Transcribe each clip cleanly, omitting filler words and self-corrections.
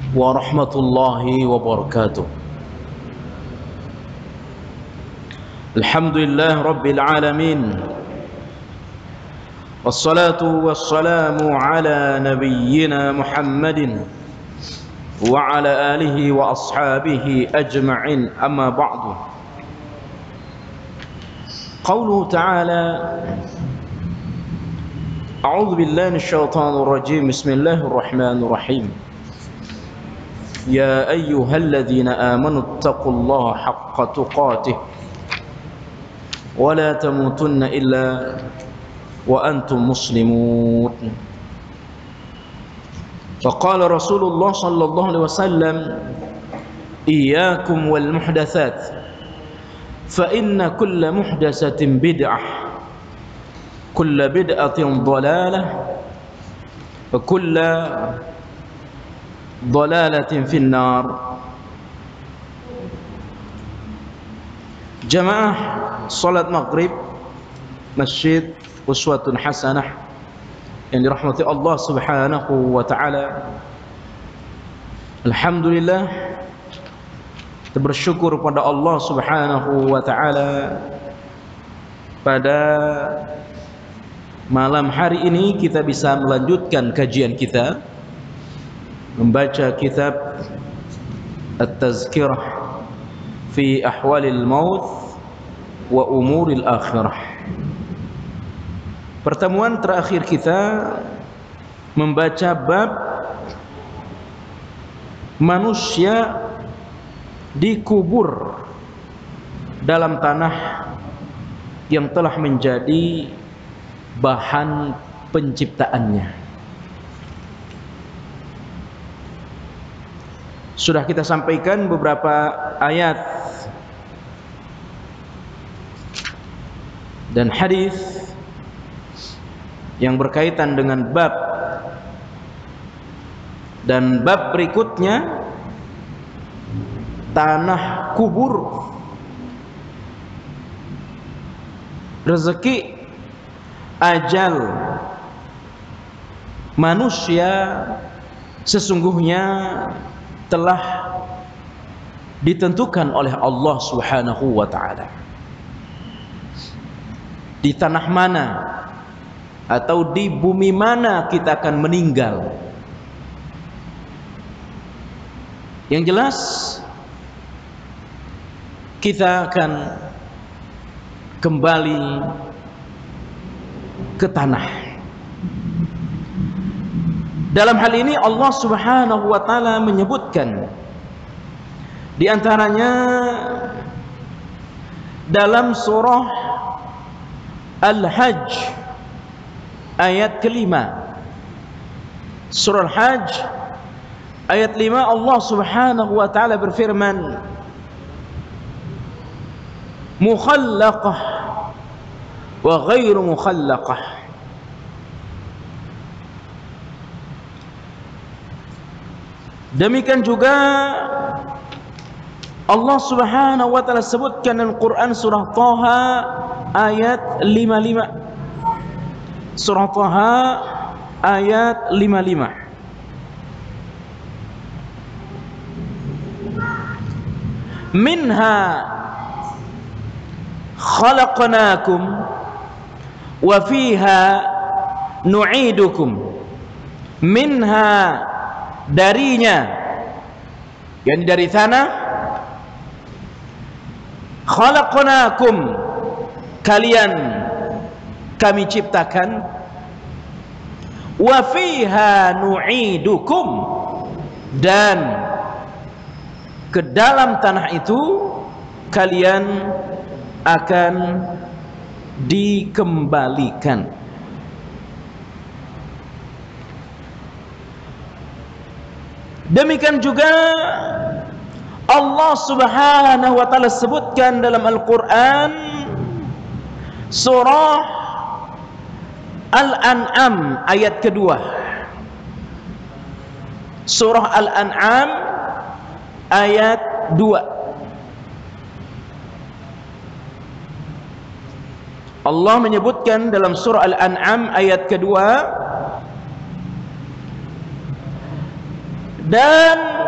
warahmatullahi wabarakatuh. Alhamdulillah rabbil alamin. Wassalatu wassalamu ala nabiyyina Muhammadin wa ala alihi wa ashabihi ajma'in, amma ba'du. Qauluhu ta'ala, a'udzu billahi minasyaitonir rajim. Bismillahirrahmanirrahim. Ya ayyuhalladzina amanu taqullaha haqqa tuqatih wa la tamutunna illa wa antum muslimun. Faqala Rasulullah sallallahu alaihi wasallam, iyyakum wal muhdatsat fa inna kulla muhdatsatin bid'ah, kulla bid'atin dhalalah, wa kulla dhalalatin finnar. Jamaah salat maghrib Masjid Uswatun Hasanah yang dirahmati Allah subhanahu wa ta'ala, alhamdulillah, kita bersyukur pada Allah subhanahu wa ta'ala pada malam hari ini kita bisa melanjutkan kajian kita membaca kitab At-Tazkirah fi Ahwalil Maut wa Umuril Akhirah. Pertemuan terakhir kita membaca bab manusia dikubur dalam tanah yang telah menjadi bahan penciptaannya. Sudah kita sampaikan beberapa ayat dan hadis yang berkaitan dengan bab, dan bab berikutnya tanah kubur, rezeki, ajal manusia sesungguhnya telah ditentukan oleh Allah subhanahu wa ta'ala. Di tanah mana atau di bumi mana kita akan meninggal. Yang jelas kita akan kembali ke tanah. Dalam hal ini Allah subhanahu wa ta'ala menyebutkan di antaranya dalam surah Al-Hajj ayat kelima. Surah Al-Hajj ayat 5, Allah subhanahu wa ta'ala berfirman, mukhallaqah wa ghairu mukhallaqah. Demikian juga Allah subhanahu wa ta'ala sebutkan dalam Quran surah Taha ayat 55. Surah Taha ayat 55. Minha khalaqnakum wa fiha nu'idukum. Minha, darinya, yakni dari tanah, khalaqnakum, kalian kami ciptakan, wa fiha nu'idukum, dan ke dalam tanah itu kalian akan dikembalikan. Demikian juga Allah subhanahu wa ta'ala sebutkan dalam Al-Quran surah Al-An'am ayat kedua. Surah Al-An'am ayat 2. Allah menyebutkan dalam surah Al-An'am ayat kedua, dan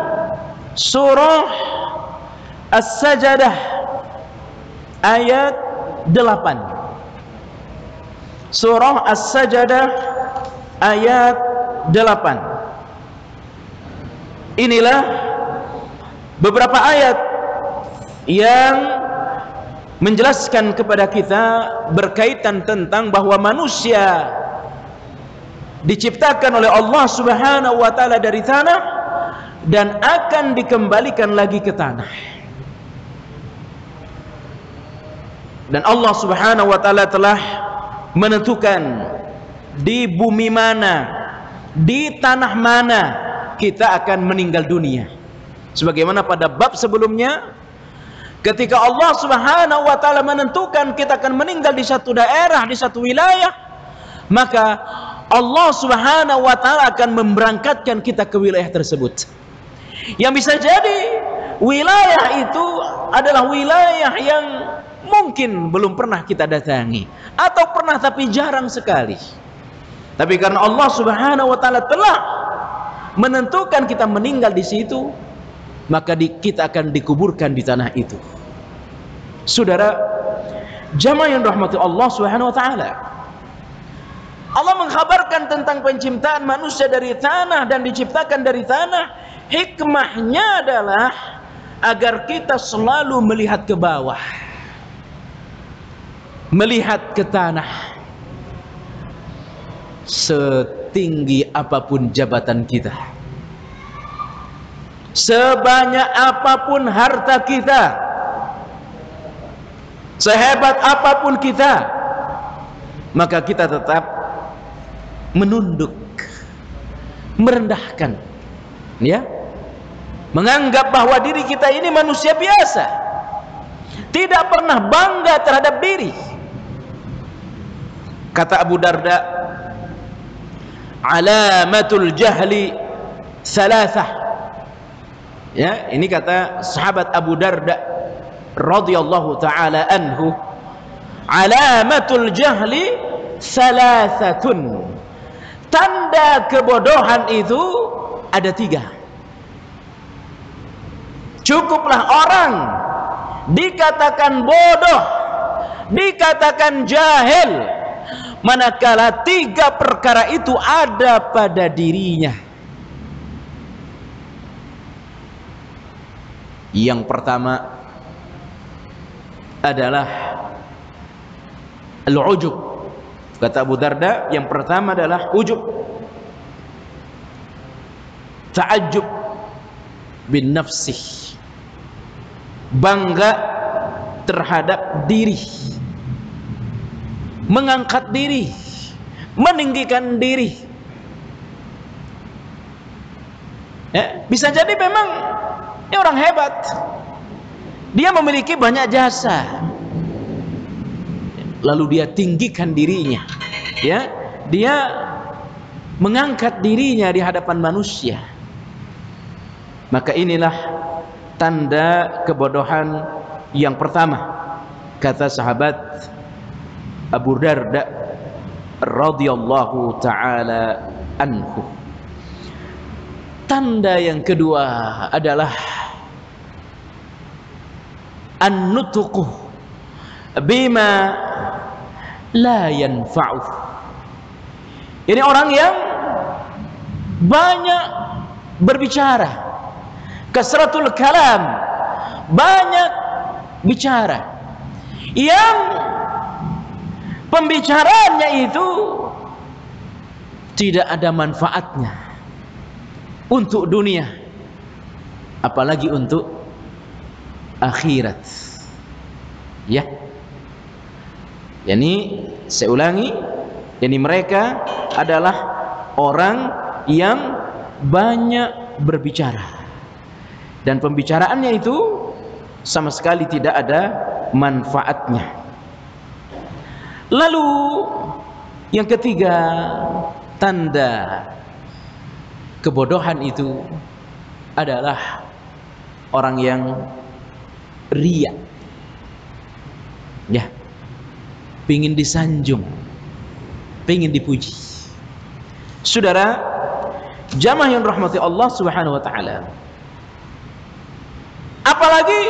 Surah As-Sajdah ayat 8. Surah As-Sajdah ayat 8. Inilah beberapa ayat yang menjelaskan kepada kita berkaitan tentang bahwa manusia diciptakan oleh Allah Subhanahu wa taala dari tanah dan akan dikembalikan lagi ke tanah. Dan Allah Subhanahu wa taala telah menentukan di bumi mana, di tanah mana kita akan meninggal dunia. Sebagaimana pada bab sebelumnya, ketika Allah Subhanahu wa taala menentukan kita akan meninggal di satu daerah, di satu wilayah, maka Allah Subhanahu wa taala akan memberangkatkan kita ke wilayah tersebut. Yang bisa jadi wilayah itu adalah wilayah yang mungkin belum pernah kita datangi, atau pernah tapi jarang sekali. Tapi karena Allah Subhanahu wa taala telah menentukan kita meninggal di situ, maka kita akan dikuburkan di tanah itu. Saudara, jamaah yang rahmati Allah Subhanahu wa taala, Allah mengkhabarkan tentang penciptaan manusia dari tanah dan diciptakan dari tanah. Hikmahnya adalah agar kita selalu melihat ke bawah, melihat ke tanah. Setinggi apapun jabatan kita, sebanyak apapun harta kita, sehebat apapun kita, maka kita tetap menunduk, merendahkan, ya, menganggap bahwa diri kita ini manusia biasa, tidak pernah bangga terhadap diri. Kata Abu Darda, alamatul jahli salasah. Ya, ini kata sahabat Abu Darda radhiyallahu taala anhu, alamatul jahli salasatun. Tanda kebodohan itu ada 3. Cukuplah orang dikatakan bodoh, dikatakan jahil, manakala 3 perkara itu ada pada dirinya. Yang pertama adalah al-ujub. Kata Abu Darda, yang pertama adalah ujub, ta'ajjub bin nafsih, bangga terhadap diri, mengangkat diri, meninggikan diri. Ya, bisa jadi memang ini orang hebat, dia memiliki banyak jasa, lalu dia tinggikan dirinya, ya, dia mengangkat dirinya di hadapan manusia. Maka inilah tanda kebodohan yang pertama, kata sahabat Abu Darda radhiyallahu taala anhu. Tanda yang kedua adalah an-nutqu bima la yanfa'u. Ini orang yang banyak berbicara, kasratul kalam, banyak bicara, yang pembicaraannya itu tidak ada manfaatnya untuk dunia, apalagi untuk akhirat. Ya, yani saya ulangi, yani mereka adalah orang yang banyak berbicara, dan pembicaraannya itu sama sekali tidak ada manfaatnya. Lalu yang ketiga, tanda kebodohan itu adalah orang yang riya, ya, pingin disanjung, pingin dipuji. Saudara, jamaah yang rahmati Allah Subhanahu wa taala, Apalagi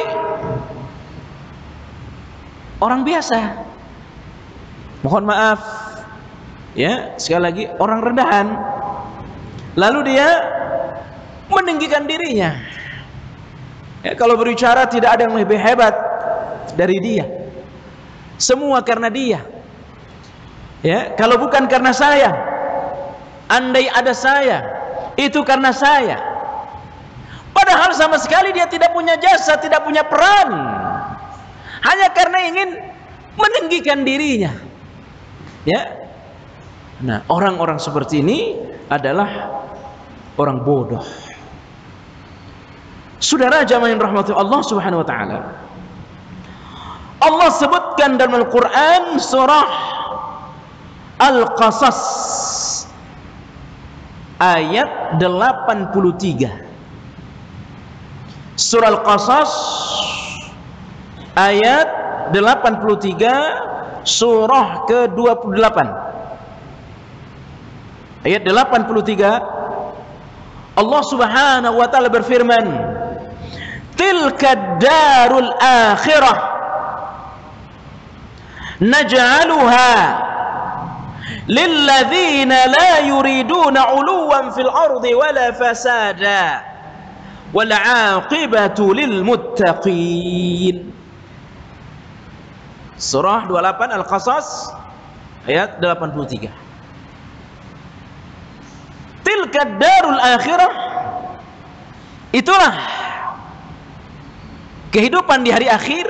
orang biasa. Mohon maaf ya, sekali lagi orang rendahan. Lalu dia meninggikan dirinya. Ya, kalau berbicara tidak ada yang lebih hebat dari dia. Semua karena dia. Ya, kalau bukan karena saya, andai ada saya, itu karena saya. Padahal sama sekali dia tidak punya jasa, tidak punya peran. Hanya karena ingin meninggikan dirinya. Ya. Nah, orang-orang seperti ini adalah orang bodoh. Saudara jamaah yang rahmati Allah Subhanahu wa taala. Allah sebutkan dalam Al-Qur'an surah Al-Qasas ayat 83. Surah Al-Qasas ayat 83, surah ke-28. Ayat 83, Allah Subhanahu wa taala berfirman, "Tilka darul akhirah naj'aluha lilladzina la yuriduna 'uluwan fil ardi wala fasada wal 'aqibatu lil muttaqin." Surah 28 Al-Qasas ayat 83. Tilka darul akhirah, itulah kehidupan di hari akhir.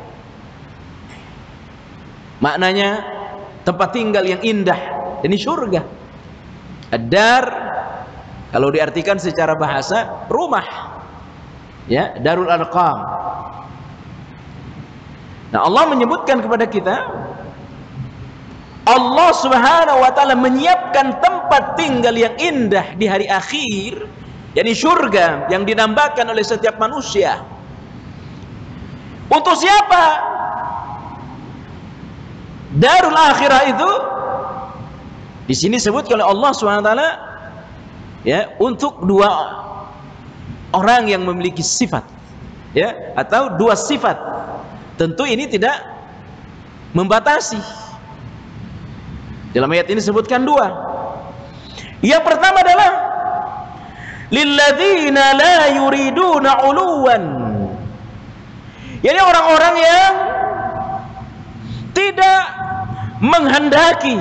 Maknanya tempat tinggal yang indah, ini surga. Ad-dar kalau diartikan secara bahasa rumah, ya, darul arqam. Nah, Allah menyebutkan kepada kita, Allah Subhanahu wa taala menyiapkan tempat tinggal yang indah di hari akhir, yakni surga yang dinambakan oleh setiap manusia. Untuk siapa? Darul akhirah itu di sini disebutkan oleh Allah Subhanahu wa taala, ya, untuk dua orang yang memiliki sifat, ya, atau dua sifat. Tentu ini tidak membatasi. Dalam ayat ini disebutkan dua. Yang pertama adalah lilladzina la yuriduna 'uluwan. Yani orang-orang yang tidak menghendaki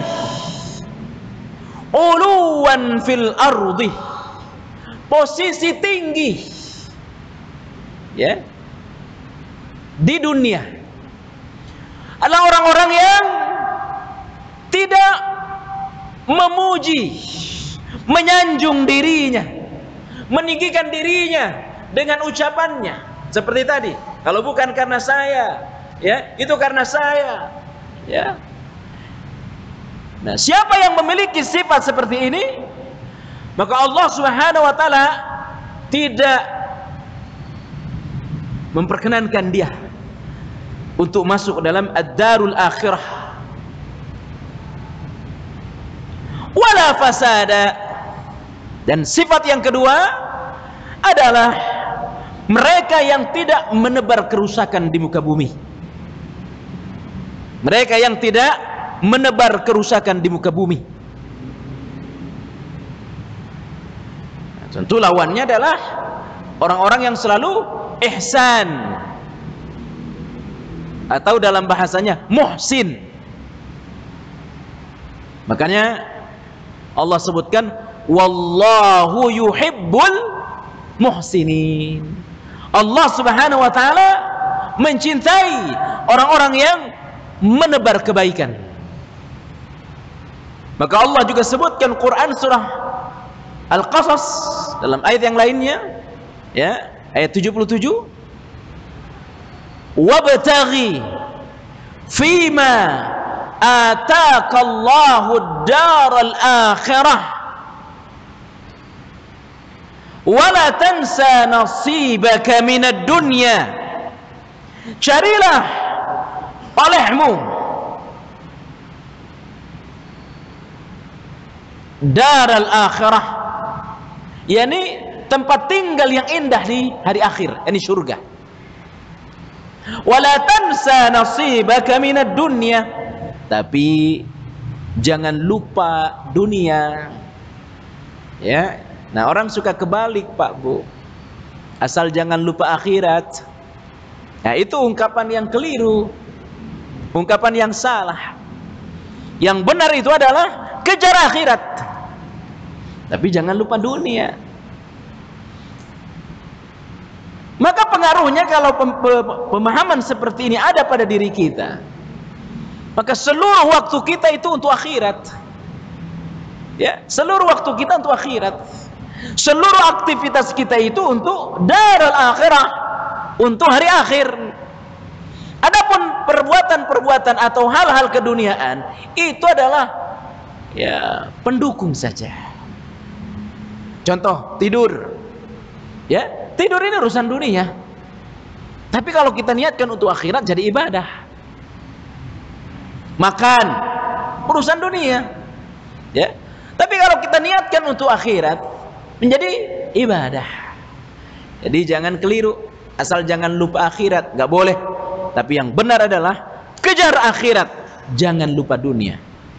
'uluwan fil ardi, posisi tinggi, ya, di dunia. Adalah orang-orang yang tidak memuji, menyanjung dirinya, meninggikan dirinya dengan ucapannya seperti tadi, kalau bukan karena saya, ya, itu karena saya, ya. Nah, siapa yang memiliki sifat seperti ini, maka Allah Subhanahu wa taala tidak memperkenankan dia untuk masuk dalam ad-darul akhirah. Wala fasada. Dan sifat yang kedua adalah mereka yang tidak menebar kerusakan di muka bumi. Mereka yang tidak menebar kerusakan di muka bumi. Nah, tentu lawannya adalah orang-orang yang selalu ihsan, atau dalam bahasanya muhsin. Makanya Allah sebutkan wallahu yuhibbul muhsinin. Allah Subhanahu wa taala mencintai orang-orang yang menebar kebaikan. Maka Allah juga sebutkan Quran surah Al-Qasas dalam ayat yang lainnya, ya, ayat 77, wabtaghi fima ataakallahu ad-daral akhirah wala tansa nasibaka minad dunya. Carilah olehmu daral akhirah, yakni tempat tinggal yang indah di hari akhir, ini surga. Wala tansa nasibaka minad dunya. Tapi jangan lupa dunia. Ya. Nah, orang suka kebalik, Pak Bu. Asal jangan lupa akhirat. Nah, itu ungkapan yang keliru. Ungkapan yang salah. Yang benar itu adalah kejar akhirat. Tapi jangan lupa dunia. Maka pengaruhnya kalau pemahaman seperti ini ada pada diri kita, maka seluruh waktu kita itu untuk akhirat. Ya, seluruh waktu kita untuk akhirat. Seluruh aktivitas kita itu untuk darul akhirah, untuk hari akhir. Adapun perbuatan-perbuatan atau hal-hal keduniaan itu adalah ya pendukung saja. Contoh tidur, ya tidur ini urusan dunia. Tapi kalau kita niatkan untuk akhirat jadi ibadah. Makan urusan dunia, ya. Tapi kalau kita niatkan untuk akhirat menjadi ibadah. Jadi jangan keliru, asal jangan lupa akhirat, nggak boleh. Tapi yang benar adalah kejar akhirat, jangan lupa dunia.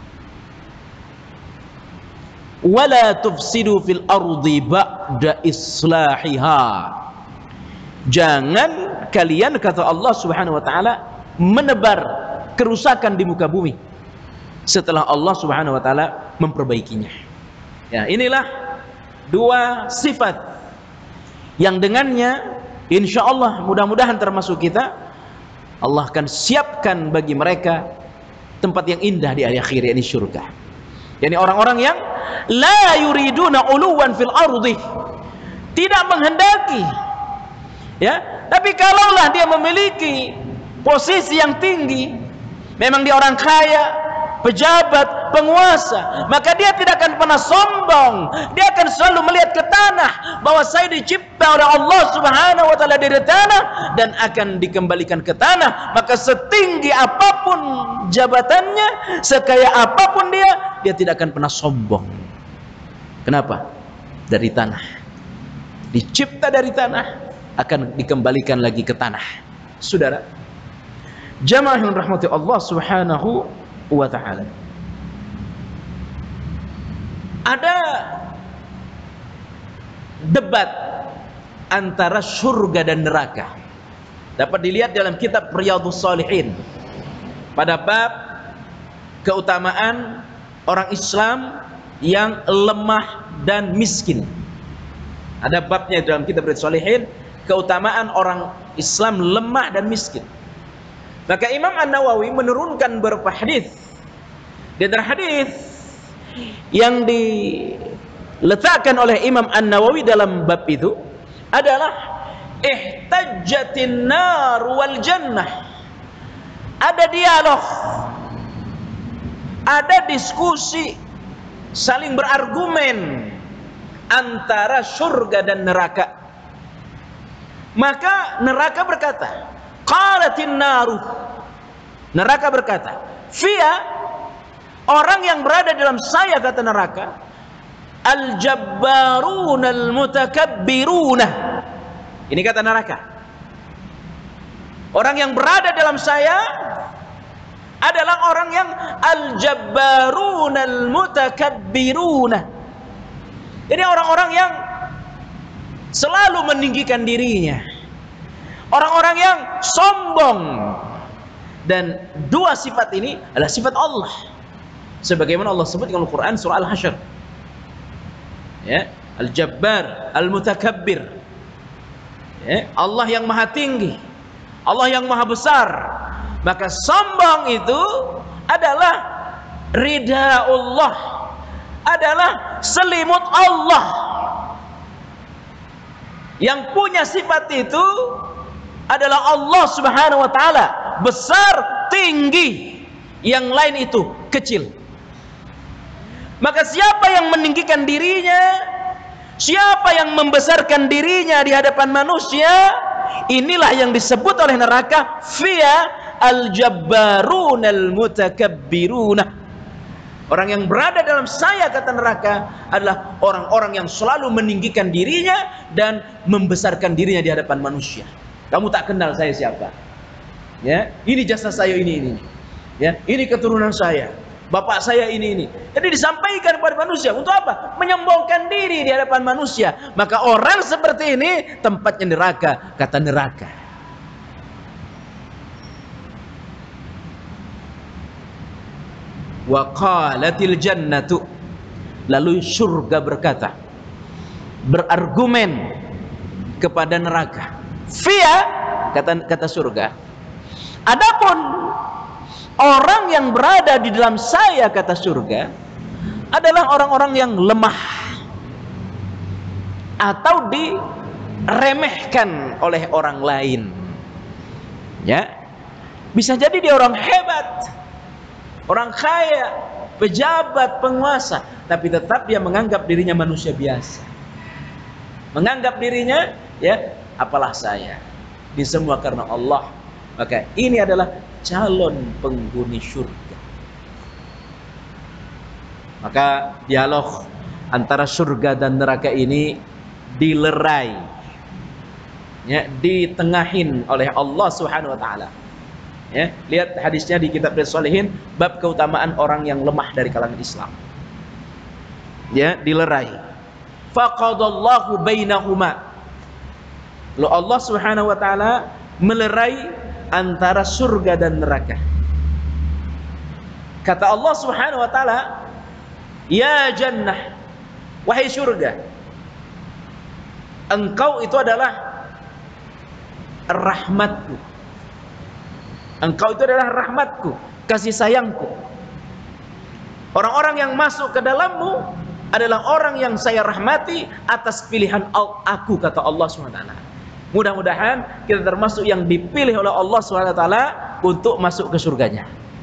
Wala tufsidu fil ardi ba'da islahiha. Jangan kalian, kata Allah Subhanahu wa taala, menebar kerusakan di muka bumi setelah Allah Subhanahu wa taala memperbaikinya. Ya, inilah dua sifat yang dengannya insyaallah mudah-mudahan termasuk kita, Allah akan siapkan bagi mereka tempat yang indah di hari akhir, yakni surga. Yani orang-orang yang la yuriduna uluwan fil ardi, tidak menghendaki, ya, tapi kalaulah dia memiliki posisi yang tinggi, memang dia orang kaya, pejabat, penguasa, maka dia tidak akan pernah sombong. Dia akan selalu melihat ke tanah bahwa saya dicipta oleh Allah Subhanahu wa taala dari tanah dan akan dikembalikan ke tanah. Maka setinggi apapun jabatannya, sekaya apapun dia tidak akan pernah sombong. Kenapa? Dari tanah. Dicipta dari tanah, akan dikembalikan lagi ke tanah. Saudara, jamaah yang rahmati Allah Subhanahu wa ta'ala, ada debat antara surga dan neraka. Dapat dilihat dalam kitab Riyadhus Shalihin pada bab keutamaan orang Islam yang lemah dan miskin. Ada babnya dalam kitab Riyadhus Shalihin, keutamaan orang Islam lemah dan miskin. Maka Imam An-Nawawi menurunkan beberapa hadis. Di antara hadis yang diletakkan oleh Imam An-Nawawi dalam bab itu adalah ihtajjatin nar wal jannah. Ada dialog, ada diskusi, saling berargumen antara surga dan neraka. Maka neraka berkata, qalatin naru, neraka berkata, fiya, orang yang berada dalam saya, kata neraka, al-jabbarun al-mutakabbiruna. Ini kata neraka, orang yang berada dalam saya adalah orang yang al-jabbarun al-mutakabbiruna. Ini orang-orang yang selalu meninggikan dirinya, orang-orang yang sombong. Dan dua sifat ini adalah sifat Allah, sebagaimana Allah sebut dalam Al-Quran surah Al-Hasyr, ya, Al-Jabbar, Al-Mutakabbir, ya, Allah yang maha tinggi, Allah yang maha besar. Maka sombong itu adalah ridha Allah, adalah selimut Allah. Yang punya sifat itu adalah Allah Subhanahu wa taala, besar, tinggi. Yang lain itu kecil. Maka siapa yang meninggikan dirinya, siapa yang membesarkan dirinya di hadapan manusia, inilah yang disebut oleh neraka fiya al-jabbarun al-mutakabbiruna. Orang yang berada dalam saya, kata neraka, adalah orang-orang yang selalu meninggikan dirinya dan membesarkan dirinya di hadapan manusia. Kamu tak kenal saya siapa, Ya, ini jasa saya ini. Ya, ini keturunan saya. Bapak saya ini. Jadi disampaikan kepada manusia untuk apa? Menyombongkan diri di hadapan manusia. Maka orang seperti ini tempatnya neraka, kata neraka. Wa qalatil jannatu, lalu surga berkata, berargumen kepada neraka. Via, kata surga, adapun orang yang berada di dalam saya, kata surga, adalah orang-orang yang lemah atau diremehkan oleh orang lain. Ya, bisa jadi dia orang hebat, orang kaya, pejabat, penguasa, tapi tetap dia menganggap dirinya manusia biasa. Menganggap dirinya, ya, apalah saya. Ini semua karena Allah. Maka ini adalah calon penghuni surga. Maka dialog antara surga dan neraka ini dilerai, ya, ditengahin oleh Allah Subhanahu wa taala. Ya, lihat hadisnya di kitab Riyadhus Shalihin, bab keutamaan orang yang lemah dari kalangan Islam. Ya, dilerai. Faqadallahu bainahuma. Lalu Allah Subhanahu wa taala melerai antara surga dan neraka. Kata Allah Subhanahu wa taala, "Ya jannah, wahai surga, engkau itu adalah rahmatku. Engkau itu adalah rahmatku, kasih sayangku. Orang-orang yang masuk ke dalammu adalah orang yang saya rahmati atas pilihan aku," kata Allah SWT. Mudah-mudahan kita termasuk yang dipilih oleh Allah SWT untuk masuk ke surganya.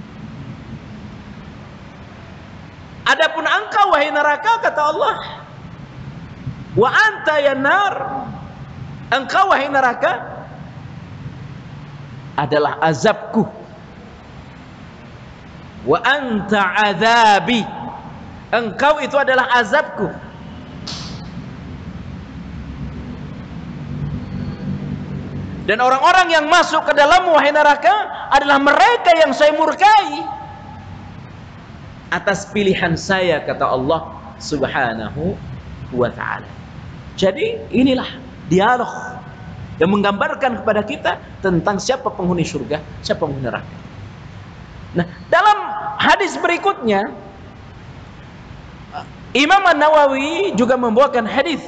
Adapun engkau wahai neraka, kata Allah, wa anta ya nar, engkau wahai neraka adalah azabku, wa anta azabi, engkau itu adalah azabku. Dan orang-orang yang masuk ke dalam wahai neraka adalah mereka yang saya murkai atas pilihan saya, kata Allah Subhanahu wa ta'ala. Jadi inilah dialog yang menggambarkan kepada kita tentang siapa penghuni surga, siapa penghuni neraka. Nah, dalam hadis berikutnya Imam An-Nawawi juga membawakan hadis.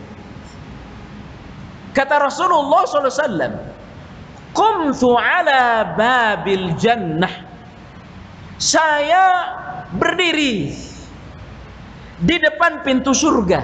Kata Rasulullah SAW, "Qumtu ala babil jannah." Saya berdiri di depan pintu surga.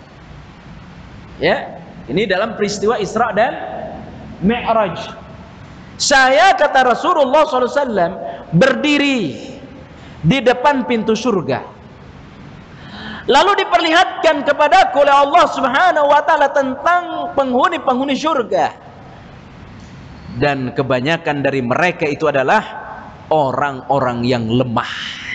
Ya, ini dalam peristiwa Isra dan Mi'raj. Saya, kata Rasulullah SAW, berdiri di depan pintu surga. Lalu diperlihatkan kepadaku oleh Allah Subhanahu wa taala tentang penghuni-penghuni surga. Dan kebanyakan dari mereka itu adalah orang-orang yang lemah.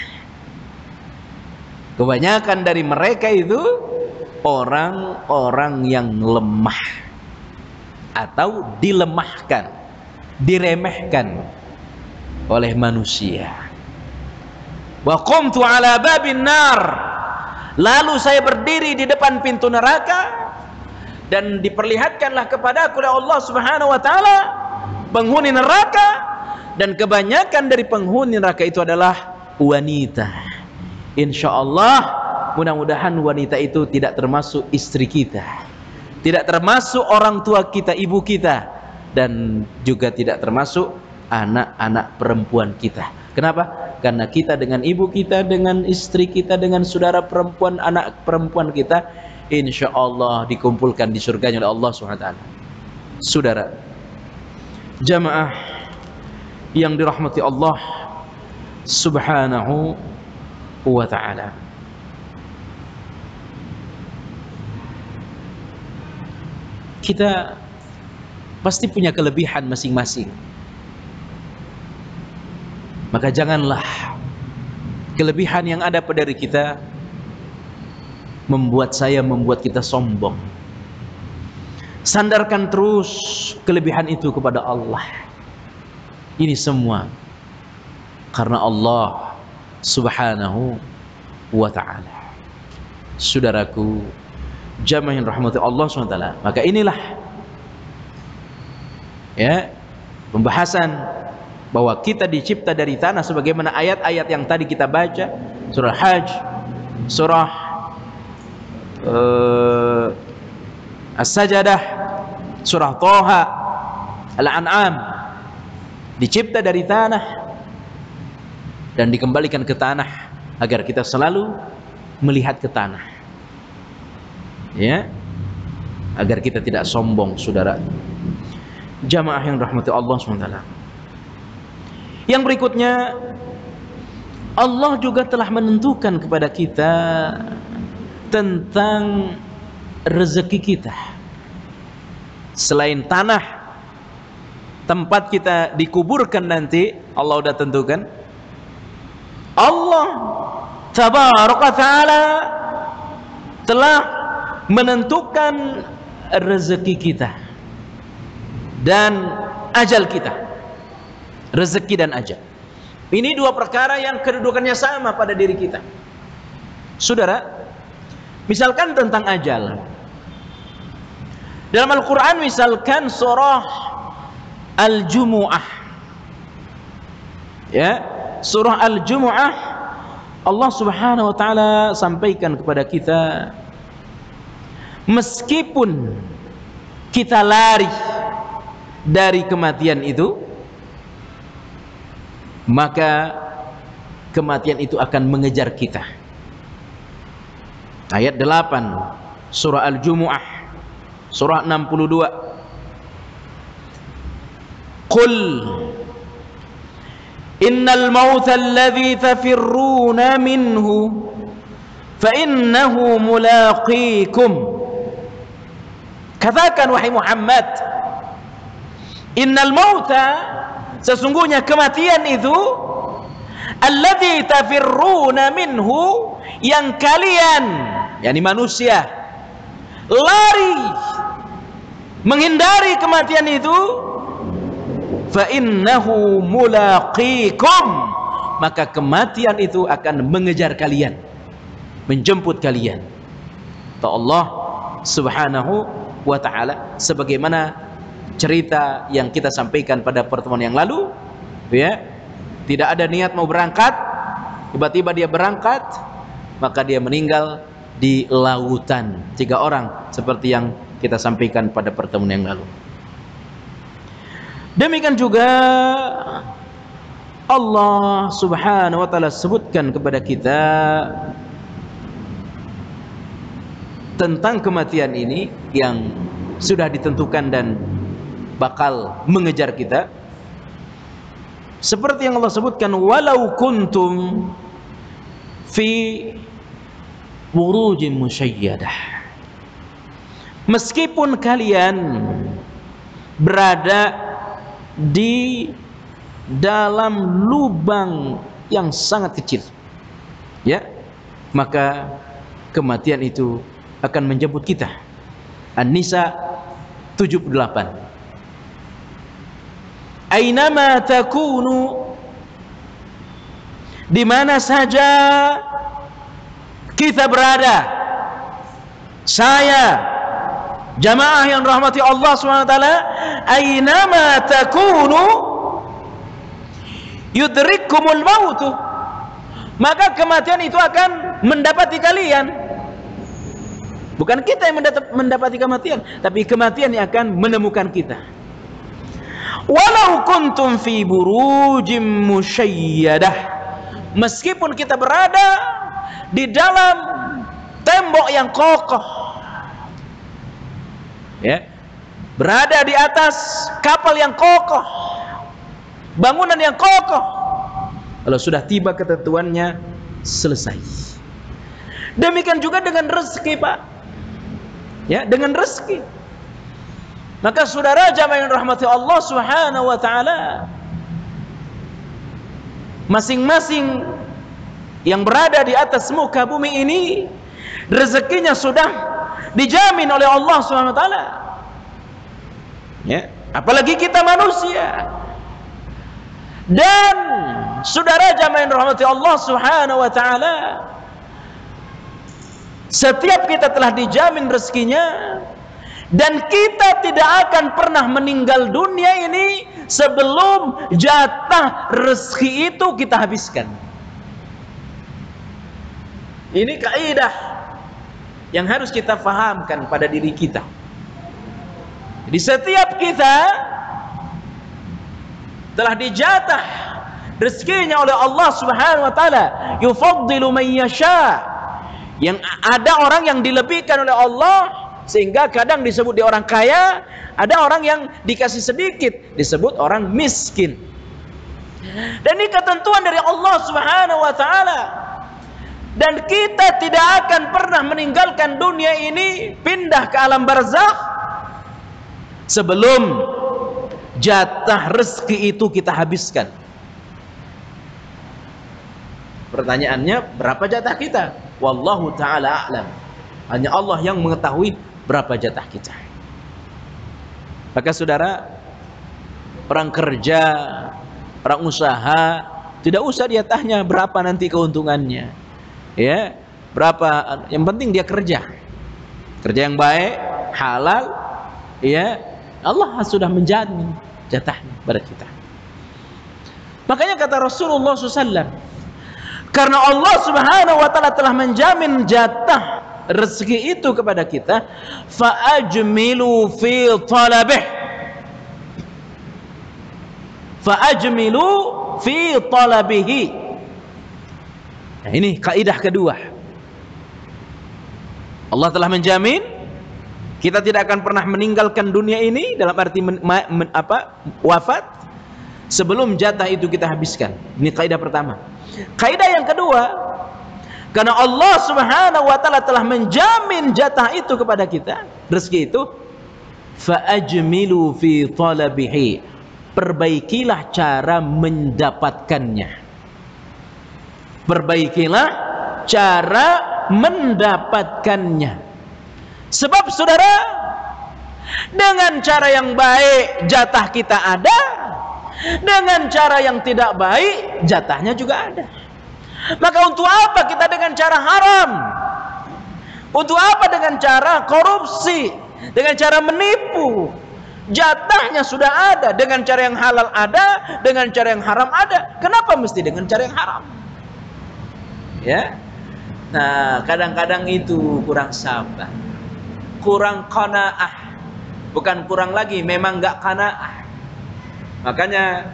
Kebanyakan dari mereka itu orang-orang yang lemah atau dilemahkan, diremehkan oleh manusia. Wa qumtu ala babin nar. Lalu saya berdiri di depan pintu neraka dan diperlihatkanlah kepadaku oleh Allah Subhanahu wa taala penghuni neraka, dan kebanyakan dari penghuni neraka itu adalah wanita. Insyaallah mudah-mudahan wanita itu tidak termasuk istri kita, tidak termasuk orang tua kita, ibu kita, dan juga tidak termasuk anak-anak perempuan kita. Kenapa? Karena kita dengan ibu kita, dengan istri kita, dengan saudara perempuan, anak perempuan kita, insya Allah dikumpulkan di surganya oleh Allah SWT. Saudara, jamaah yang dirahmati Allah Subhanahu wa ta'ala, kita pasti punya kelebihan masing-masing. Maka janganlah kelebihan yang ada pada diri kita membuat kita sombong. Sandarkan terus kelebihan itu kepada Allah. Ini semua karena Allah Subhanahu wa ta'ala. Saudaraku, jamaah yang rahmati Allah SWT, maka inilah ya pembahasan bahwa kita dicipta dari tanah sebagaimana ayat-ayat yang tadi kita baca, surah Hajj, surah As-Sajdah, surah Thaha, Al-An'am, dicipta dari tanah dan dikembalikan ke tanah agar kita selalu melihat ke tanah, ya, agar kita tidak sombong, saudara. Jamaah yang rahmati Allah SWT. Yang berikutnya, Allah juga telah menentukan kepada kita tentang rezeki kita. Selain tanah tempat kita dikuburkan nanti, Allah sudah tentukan. Allah Tabaraka Ta'ala telah menentukan rezeki kita dan ajal kita. Rezeki dan ajal, ini dua perkara yang kedudukannya sama pada diri kita. Saudara, misalkan tentang ajal, dalam Al-Quran misalkan surah Al-Jumu'ah, ya, surah Al-Jumu'ah, Allah Subhanahu wa ta'ala sampaikan kepada kita, meskipun kita lari dari kematian itu, maka kematian itu akan mengejar kita. Ayat 8 surah Al-Jumu'ah, surah 62. Qul innal mauta alladhi tafirruna minhu fa innahu mulaqikum. Katakan wahai Muhammad, innal mauta, sesungguhnya kematian itu, alladzi tafirruna minhu, yang kalian, yakni manusia, lari menghindari kematian itu, fa innahu mulaqikum, maka kematian itu akan mengejar kalian, menjemput kalian. Ta Allah Subhanahu wa ta'ala, sebagaimana cerita yang kita sampaikan pada pertemuan yang lalu, ya, tidak ada niat mau berangkat, tiba-tiba dia berangkat, maka dia meninggal di lautan. 3 orang seperti yang kita sampaikan pada pertemuan yang lalu. Demikian juga Allah Subhanahu wa ta'ala sebutkan kepada kita tentang kematian ini yang sudah ditentukan dan bakal mengejar kita, seperti yang Allah sebutkan, walau kuntum fi burujin musyayyadah, meskipun kalian berada di dalam lubang yang sangat kecil, ya, maka kematian itu akan menjemput kita. An-Nisa 78. Ainama takunu, di mana saja kita berada, saya, jamaah yang rahmati Allah SWT, ainama takunu yudrikkumul mautu, maka kematian itu akan mendapati kalian. Bukan kita yang mendapati kematian, tapi kematian yang akan menemukan kita. Walau kuntum fi burujim musyayyadah, meskipun kita berada di dalam tembok yang kokoh, ya, berada di atas kapal yang kokoh, bangunan yang kokoh, kalau sudah tiba ketentuannya, selesai. Demikian juga dengan rezeki, Pak, ya, dengan rezeki. Maka saudara jamaah yang rahmati Allah Subhanahu wa ta'ala, masing-masing yang berada di atas muka bumi ini, rezekinya sudah dijamin oleh Allah Subhanahu wa ta'ala, ya, apalagi kita manusia. Dan saudara jamaah yang dirahmati Allah Subhanahu wa taala, setiap kita telah dijamin rezekinya, dan kita tidak akan pernah meninggal dunia ini sebelum jatah rezeki itu kita habiskan. Ini kaidah yang harus kita fahamkan pada diri kita. Jadi setiap kita telah dijatah rezekinya oleh Allah Subhanahu wa taala, yufaddilu man yasha. Yang ada orang yang dilebihkan oleh Allah sehingga kadang disebut dia orang kaya, ada orang yang dikasih sedikit disebut orang miskin. Dan ini ketentuan dari Allah Subhanahu wa taala. Dan kita tidak akan pernah meninggalkan dunia ini pindah ke alam barzakh sebelum jatah rezeki itu kita habiskan. Pertanyaannya, berapa jatah kita? Wallahu ta'ala a'lam. Hanya Allah yang mengetahui berapa jatah kita. Maka saudara, orang kerja, orang usaha, tidak usah dia tanya berapa nanti keuntungannya. Ya, berapa, yang penting dia kerja. Kerja yang baik, halal, ya, Allah sudah menjamin jatahnya pada kita. Makanya kata Rasulullah SAW, karena Allah Subhanahu wa taala telah menjamin jatah rezeki itu kepada kita, fa'ajmilu fi talabih, fa'ajmilu fi talabihi. Nah, ini kaidah kedua. Allah telah menjamin kita tidak akan pernah meninggalkan dunia ini dalam arti wafat sebelum jatah itu kita habiskan. Ini kaidah pertama. Kaidah yang kedua, karena Allah Subhanahu wa taala telah menjamin jatah itu kepada kita, rezeki itu, fa'ajmilu fi talabihi, perbaikilah cara mendapatkannya. Perbaikilah cara mendapatkannya. Sebab saudara, dengan cara yang baik jatah kita ada, dengan cara yang tidak baik jatahnya juga ada. Maka untuk apa kita dengan cara haram? Untuk apa dengan cara korupsi, dengan cara menipu? Jatahnya sudah ada. Dengan cara yang halal ada, dengan cara yang haram ada. Kenapa mesti dengan cara yang haram? Ya. Nah, kadang-kadang itu kurang sabar, kurang qanaah. Bukan kurang lagi, memang enggak qanaah. Makanya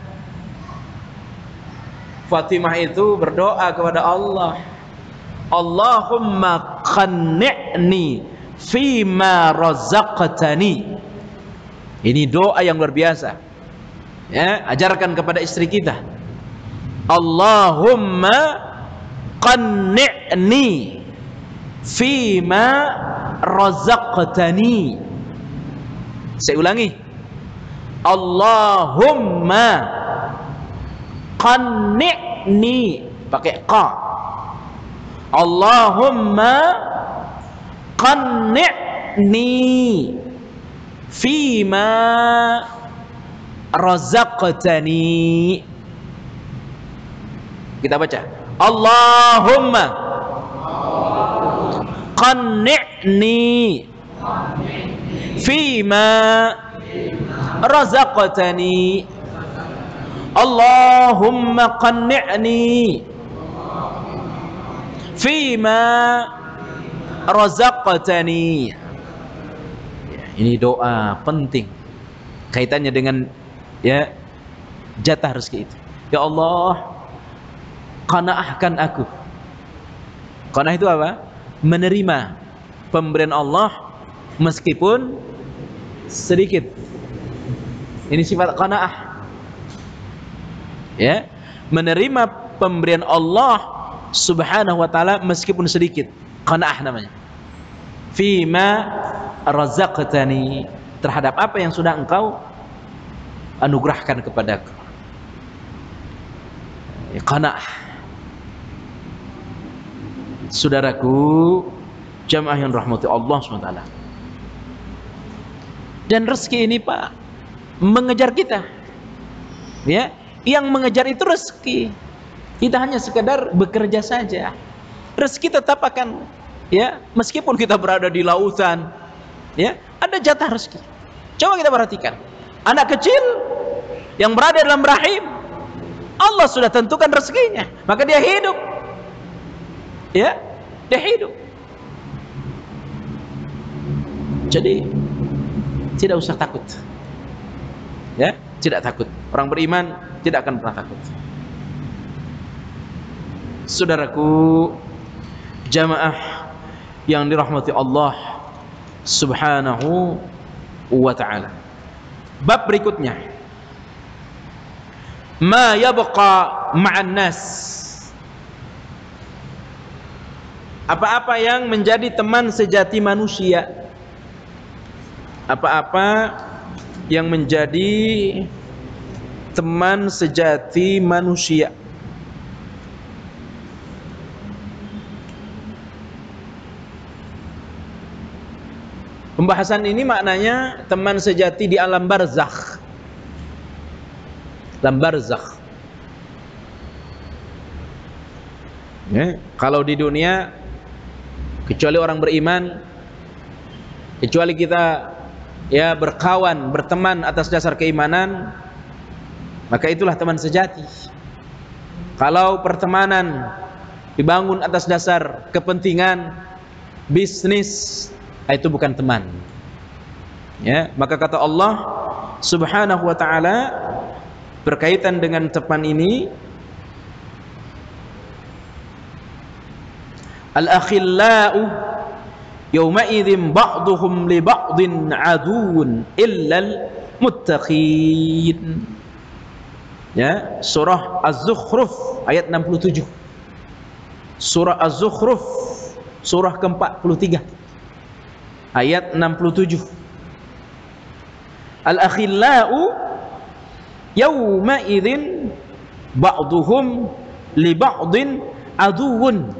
Fatimah itu berdoa kepada Allah, Allahumma qanni'ni fima razaqtani. Ini doa yang luar biasa. Ya, ajarkan kepada istri kita. Allahumma qanni'ni fima razaqtani. Saya ulangi. Allahumma qanni'ni, pakai qa. Allahumma qanni'ni fima razaqtani. Kita baca. Allahumma qanni'ni fima razaqtani. Allahumma qanni'ni fima razaqtani. Ini doa penting kaitannya dengan ya jatah rezeki itu. Ya Allah, qanaahkan aku. Qanaah itu apa? Menerima pemberian Allah meskipun sedikit. Ini sifat qanaah. Ya, menerima pemberian Allah Subhanahu wa taala meskipun sedikit. Qanaah namanya. Fima razaqtani, terhadap apa yang sudah engkau anugerahkan kepadaku. Ya, qanaah. Saudaraku, jamaah yang rahmati Allah SWT. Dan rezeki ini Pak mengejar kita. Ya, Yang mengejar itu rezeki. Kita hanya sekedar bekerja saja. Rezeki tetap akan, ya, meskipun kita berada di lautan, ya, ada jatah rezeki. Coba kita perhatikan, anak kecil yang berada dalam rahim, Allah sudah tentukan rezekinya, maka dia hidup, ya, dia hidup. Jadi tidak usah takut, ya, tidak takut. Orang beriman tidak akan pernah takut. Saudaraku, jamaah yang dirahmati Allah Subhanahu wa ta'ala. Bab berikutnya, ma yabqa ma'an nas. Apa-apa yang menjadi teman sejati manusia. Apa-apa yang menjadi teman sejati manusia. Pembahasan ini maknanya teman sejati di alam barzakh. Alam barzakh. Ya, kalau di dunia, kecuali orang beriman, kecuali kita, ya, berkawan, berteman atas dasar keimanan, maka itulah teman sejati. Kalau pertemanan dibangun atas dasar kepentingan, bisnis, itu bukan teman. Ya, maka kata Allah Subhanahu wa ta'ala berkaitan dengan teman ini, al-akhillau yawma idzin ba'duhum li ba'din aduun illal muttaqin. Ya, surah Az-Zukhruf ayat 67. Surah Az-Zukhruf surah ke-43 ayat 67. Al-akhillau yawma idzin ba'duhum li ba'din aduun.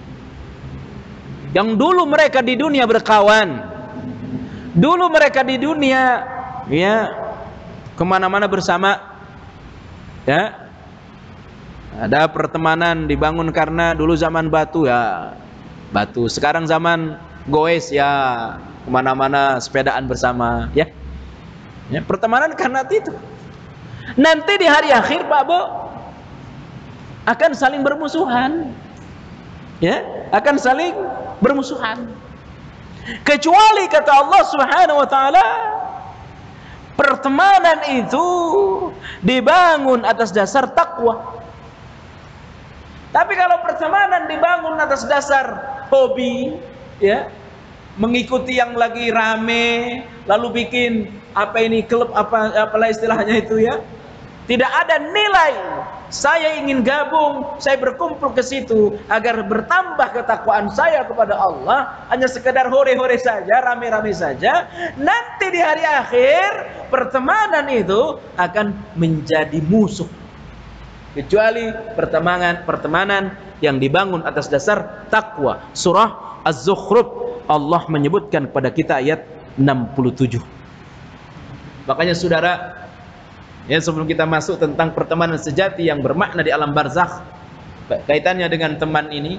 Yang dulu mereka di dunia berkawan, dulu mereka di dunia, ya, kemana-mana bersama, ya, ada pertemanan dibangun karena dulu zaman batu, ya, batu. Sekarang zaman goes, ya, kemana-mana sepedaan bersama, ya, ya, pertemanan karena itu. Nanti di hari akhir, Pak Bo, akan saling bermusuhan, ya, akan saling bermusuhan. Kecuali kata Allah Subhanahu wa ta'ala, pertemanan itu dibangun atas dasar takwa. Tapi kalau pertemanan dibangun atas dasar hobi, ya, mengikuti yang lagi rame, lalu bikin apa ini klub, apalah istilahnya itu, ya, tidak ada nilai saya ingin gabung, saya berkumpul ke situ agar bertambah ketakwaan saya kepada Allah, hanya sekedar hore-hore saja, rame-rame saja, nanti di hari akhir pertemanan itu akan menjadi musuh. Kecuali pertemanan yang dibangun atas dasar takwa. Surah Az-Zukhruf Allah menyebutkan kepada kita ayat 67. Makanya saudara, ya, sebelum kita masuk tentang pertemanan sejati yang bermakna di alam barzakh, kaitannya dengan teman ini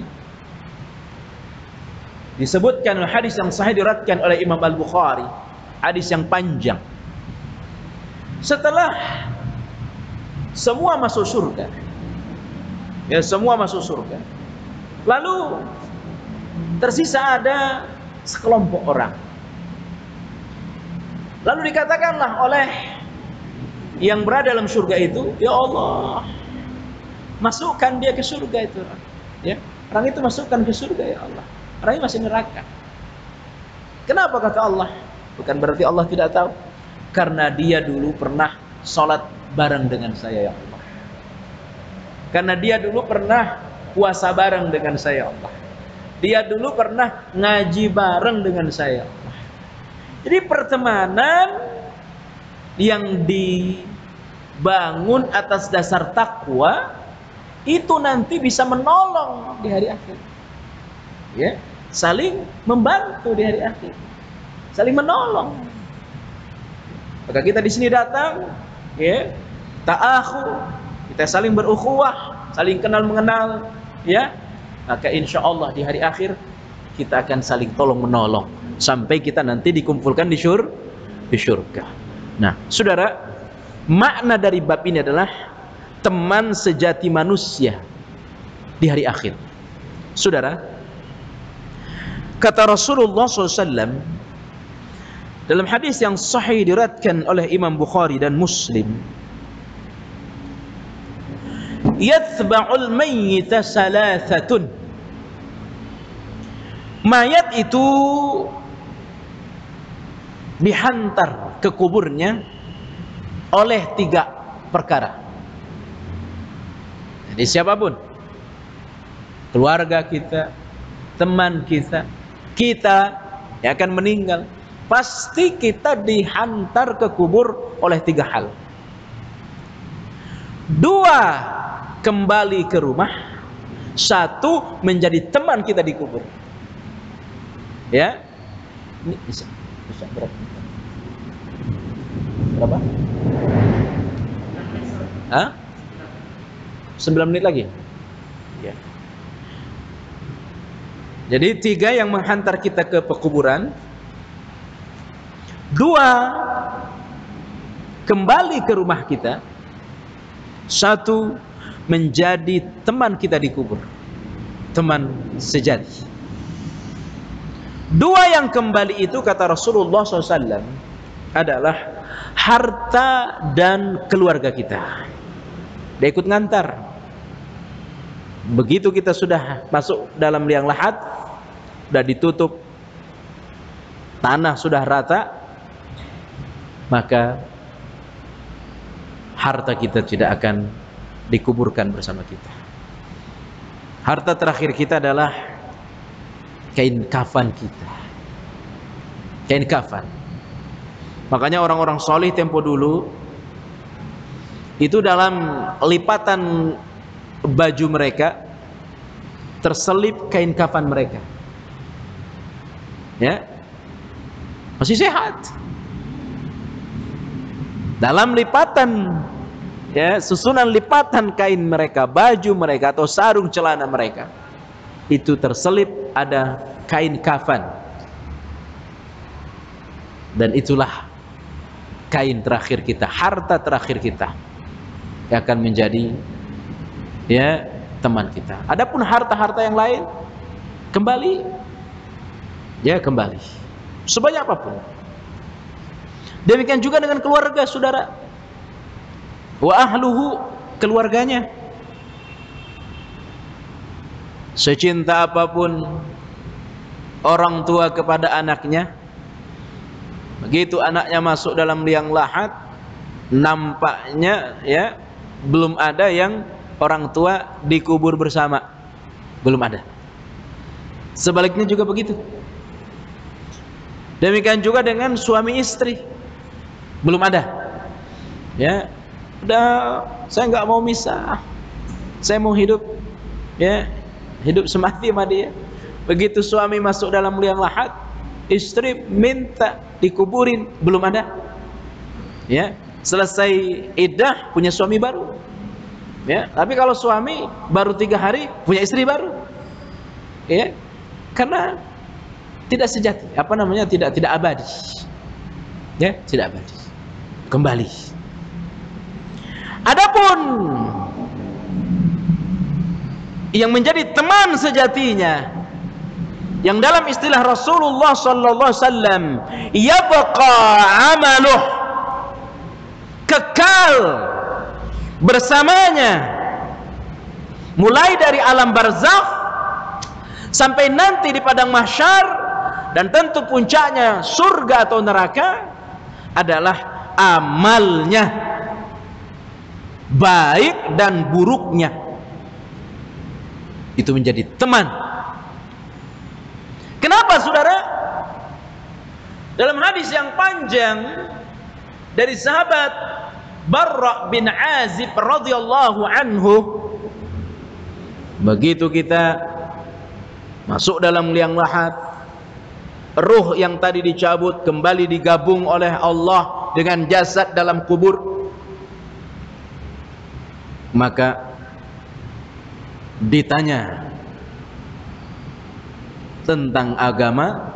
disebutkan hadis yang sahih diriwayatkan oleh Imam Al-Bukhari, hadis yang panjang. Setelah semua masuk surga, ya, semua masuk surga, lalu tersisa ada sekelompok orang. Lalu dikatakanlah oleh yang berada dalam surga itu, ya Allah, masukkan dia ke surga itu, ya, orang itu masukkan ke surga, ya Allah, orang ini masih neraka. Kenapa kata Allah? Bukan berarti Allah tidak tahu, karena dia dulu pernah sholat bareng dengan saya, ya Allah, karena dia dulu pernah puasa bareng dengan saya, ya Allah, dia dulu pernah ngaji bareng dengan saya, ya Allah. Jadi pertemanan yang dibangun atas dasar takwa itu nanti bisa menolong di hari akhir, ya, saling membantu di hari akhir, saling menolong. Maka kita di sini datang, ya, ta'akhu kita saling berukhuwah, saling kenal mengenal, ya, maka insya Allah di hari akhir kita akan saling tolong menolong sampai kita nanti dikumpulkan di surga. Nah, saudara, makna dari bab ini adalah teman sejati manusia di hari akhir. Saudara, kata Rasulullah SAW dalam hadis yang sahih diriwayatkan oleh Imam Bukhari dan Muslim, yathba'ul mayyita salasatun, mayat itu dihantar ke kuburnya oleh 3 perkara. Jadi siapapun, keluarga kita, teman kita, kita yang akan meninggal, pasti kita dihantar ke kubur oleh 3 hal. 2, kembali ke rumah. 1, menjadi teman kita di kubur. Ya, ini bisa berapa? Hah? 9 menit lagi. Ya. Jadi 3 yang menghantar kita ke pekuburan, 2 kembali ke rumah kita, 1 menjadi teman kita di kubur, teman sejati. 2 yang kembali itu kata Rasulullah SAW adalah harta dan keluarga kita. Dia ikut ngantar. Begitu kita sudah masuk dalam liang lahat, sudah ditutup, tanah sudah rata, maka harta kita tidak akan dikuburkan bersama kita. Harta terakhir kita adalah kain kafan kita. Kain kafan. Makanya orang-orang solih tempo dulu itu dalam lipatan baju mereka terselip kain kafan mereka. Ya, masih sehat. Dalam lipatan, ya, susunan lipatan kain mereka, baju mereka atau sarung celana mereka, itu terselip ada kain kafan. Dan itulah kain terakhir kita, harta terakhir kita yang akan menjadi, ya, teman kita. Adapun harta-harta yang lain kembali, ya, kembali sebanyak apapun. Demikian juga dengan keluarga, saudara. Wa ahluhu, keluarganya. Secinta apapun orang tua kepada anaknya, begitu anaknya masuk dalam liang lahat, nampaknya, ya, belum ada yang orang tua dikubur bersama, belum ada. Sebaliknya juga begitu. Demikian juga dengan suami istri, belum ada. Ya, udah, saya nggak mau misah, saya mau hidup, ya, hidup semati sama dia. Begitu suami masuk dalam liang lahat, istri minta dikuburin, belum ada. Ya, selesai iddah punya suami baru. Ya, tapi kalau suami baru 3 hari punya istri baru. Ya, karena tidak sejati, apa namanya, tidak abadi. Ya, tidak abadi. Kembali. Adapun yang menjadi teman sejatinya, yang dalam istilah Rasulullah sallallahu alaihi wasallam, yabqa amaluh, kekal bersamanya mulai dari alam barzakh sampai nanti di padang mahsyar, dan tentu puncaknya surga atau neraka, adalah amalnya, baik dan buruknya. Itu menjadi teman. Kenapa, saudara? Dalam hadis yang panjang dari sahabat Barra bin Azib radhiyallahu anhu, begitu kita masuk dalam liang lahat, ruh yang tadi dicabut kembali digabung oleh Allah dengan jasad dalam kubur. Maka ditanya tentang agama,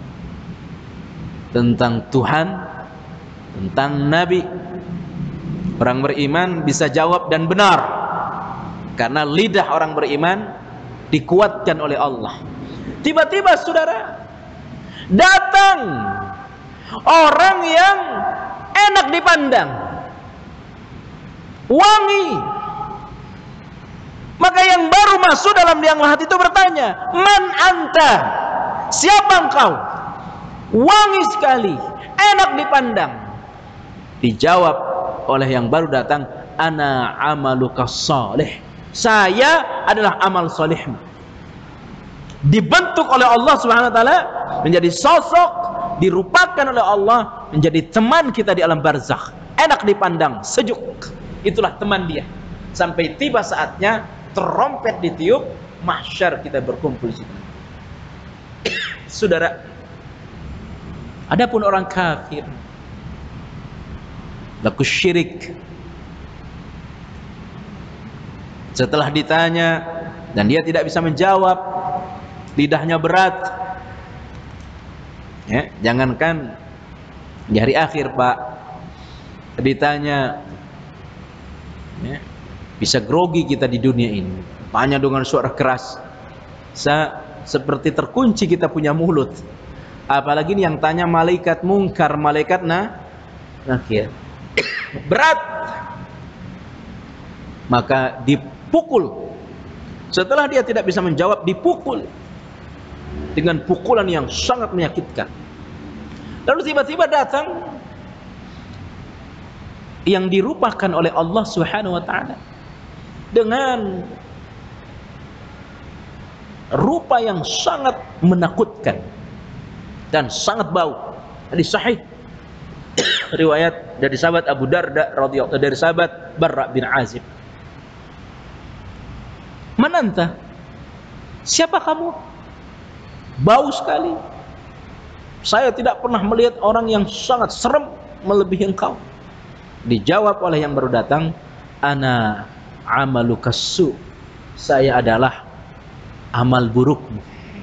tentang Tuhan, tentang Nabi. Orang beriman bisa jawab dan benar, karena lidah orang beriman dikuatkan oleh Allah. Tiba-tiba saudara, datang orang yang enak dipandang, wangi. Maka yang baru masuk dalam liang lahat itu bertanya, "Man anta?" Siapa engkau? Wangi sekali, enak dipandang. Dijawab oleh yang baru datang, "Ana amaluka salih." Saya adalah amal salihmu. Dibentuk oleh Allah Subhanahu wa taala menjadi sosok, dirupakan oleh Allah menjadi teman kita di alam barzakh. Enak dipandang, sejuk. Itulah teman dia. Sampai tiba saatnya trompet ditiup, mahsyar kita berkumpul di situ. Saudara, adapun orang kafir, laku syirik, setelah ditanya dan dia tidak bisa menjawab, lidahnya berat, ya, jangankan di hari akhir Pak, ditanya, ya, bisa grogi kita di dunia ini. Tanya dengan suara keras, seperti terkunci kita punya mulut. Apalagi yang tanya malaikat mungkar, malaikat nakir. Berat. Maka dipukul. Setelah dia tidak bisa menjawab, dipukul dengan pukulan yang sangat menyakitkan. Lalu tiba-tiba datang yang dirupakan oleh Allah Subhanahu wa taala dengan rupa yang sangat menakutkan dan sangat bau. Hadis sahih riwayat dari sahabat Abu Darda radhiyallahu, dari sahabat Barra bin Azib. "Man anta?" Siapa kamu? Bau sekali. Saya tidak pernah melihat orang yang sangat serem melebihi engkau. Dijawab oleh yang baru datang, "Ana amalukas su." Saya adalah amal burukmu.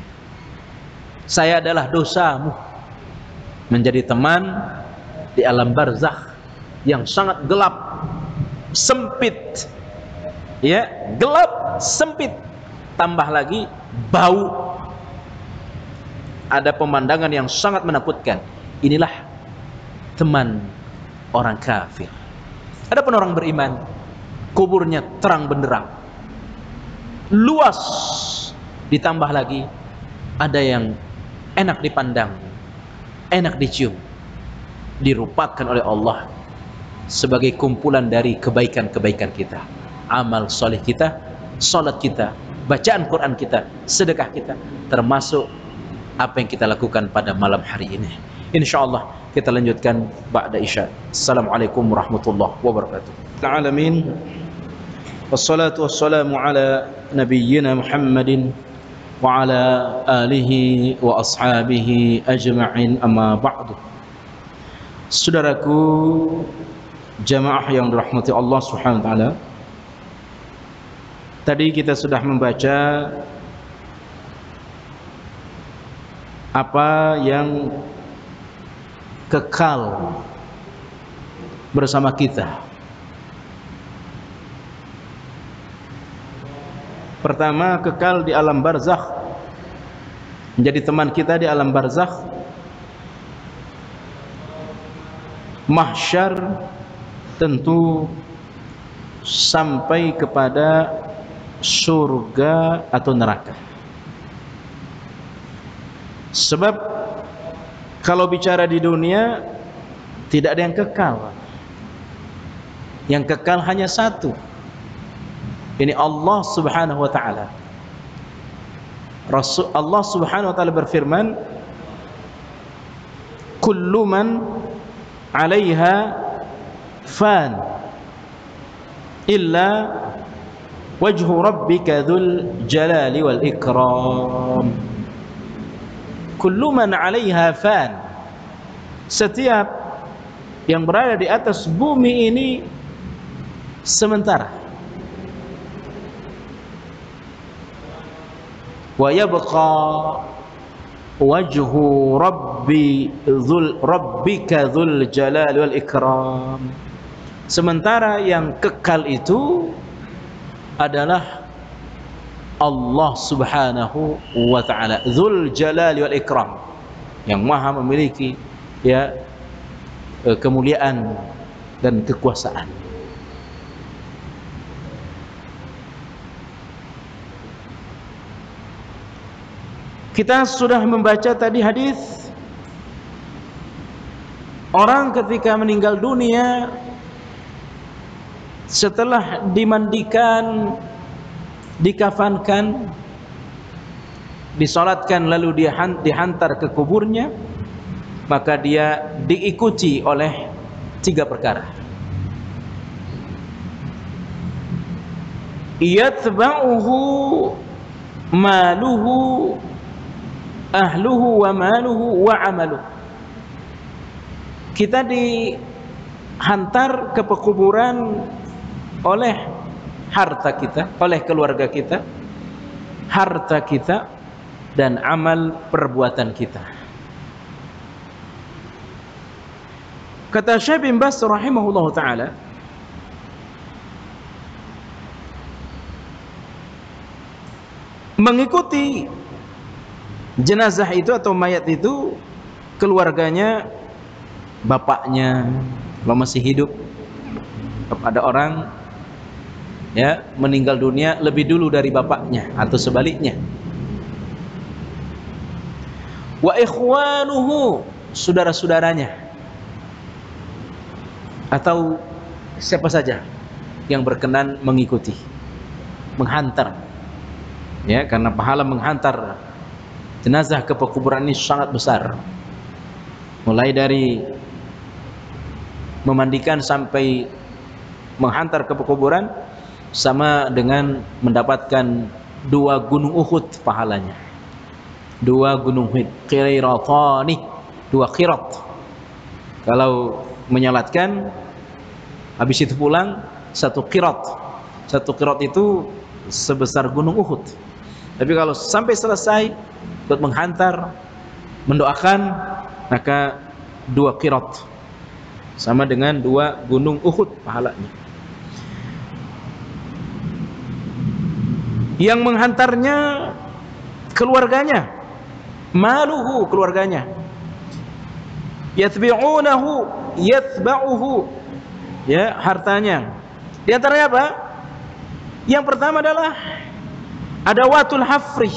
Saya adalah dosamu. Menjadi teman di alam barzakh yang sangat gelap, sempit. Ya, gelap, sempit. Tambah lagi bau. Ada pemandangan yang sangat menakutkan. Inilah teman orang kafir. Adapun orang beriman, kuburnya terang benderang, luas, ditambah lagi ada yang enak dipandang, enak dicium, dirupakan oleh Allah sebagai kumpulan dari kebaikan-kebaikan kita, amal soleh kita, salat kita, bacaan Quran kita, sedekah kita, termasuk apa yang kita lakukan pada malam hari ini. Insyaallah kita lanjutkan ba'da isya. Assalamualaikum warahmatullahi wabarakatuh. Alamin. Wassalatu wassalamu ala nabiyyina Muhammadin wa ala alihi wa ashabihi ajma'in, amma ba'du. Saudaraku jamaah yang dirahmati Allah Subhanahu wa taala, tadi kita sudah membaca apa yang kekal bersama kita. Pertama, kekal di alam barzakh, menjadi teman kita di alam barzakh. Mahsyar tentu sampai kepada surga atau neraka. Sebab kalau bicara di dunia tidak ada yang kekal. Yang kekal hanya satu. Ini Allah Subhanahu wa taala. Allah Subhanahu wa taala berfirman, "Kullu man 'alaiha fan illa wajhu rabbika dzul jalali wal ikram." Kullu man 'alaiha fan. Setiap yang berada di atas bumi ini sementara. wa yabqa wajhu rabbika dzul jalal wal ikram. Sementara yang kekal itu adalah Allah Subhanahu wa ta'ala, dzul jalal wal ikram, yang maha memiliki ya kemuliaan dan kekuasaan. Kita sudah membaca tadi hadis orang ketika meninggal dunia setelah dimandikan, dikafankan, disolatkan, lalu dia dihantar ke kuburnya, maka dia diikuti oleh 3 perkara. Yatba'uhu maluhu, ahluhu wa maluhu wa amaluhu. Kita dihantar ke pekuburan oleh harta kita, oleh keluarga kita, harta kita, dan amal perbuatan kita. Kata Syekh bin Baz rahimahullah ta'ala, mengikuti jenazah itu atau mayat itu keluarganya, bapaknya kalau masih hidup. Ada orang ya meninggal dunia lebih dulu dari bapaknya atau sebaliknya. Wa ikhwanuhu, saudara-saudaranya atau siapa saja yang berkenan mengikuti, menghantar ya, karena pahala menghantar jenazah ke pekuburan ini sangat besar, mulai dari memandikan sampai menghantar ke pekuburan sama dengan mendapatkan 2 gunung Uhud pahalanya. 2 gunung Uhud, qiratani, 2 qirat. Kalau menyalatkan habis itu pulang 1 qirat. 1 qirat itu sebesar gunung Uhud. Tapi kalau sampai selesai buat menghantar, mendoakan, maka 2 qirat, sama dengan 2 gunung Uhud pahalanya. Yang menghantarnya keluarganya, maluhu, keluarganya, yatbi'unahu, yatba'uhu, ya, hartanya. Di antaranya apa? Yang pertama adalah adawatul hafri,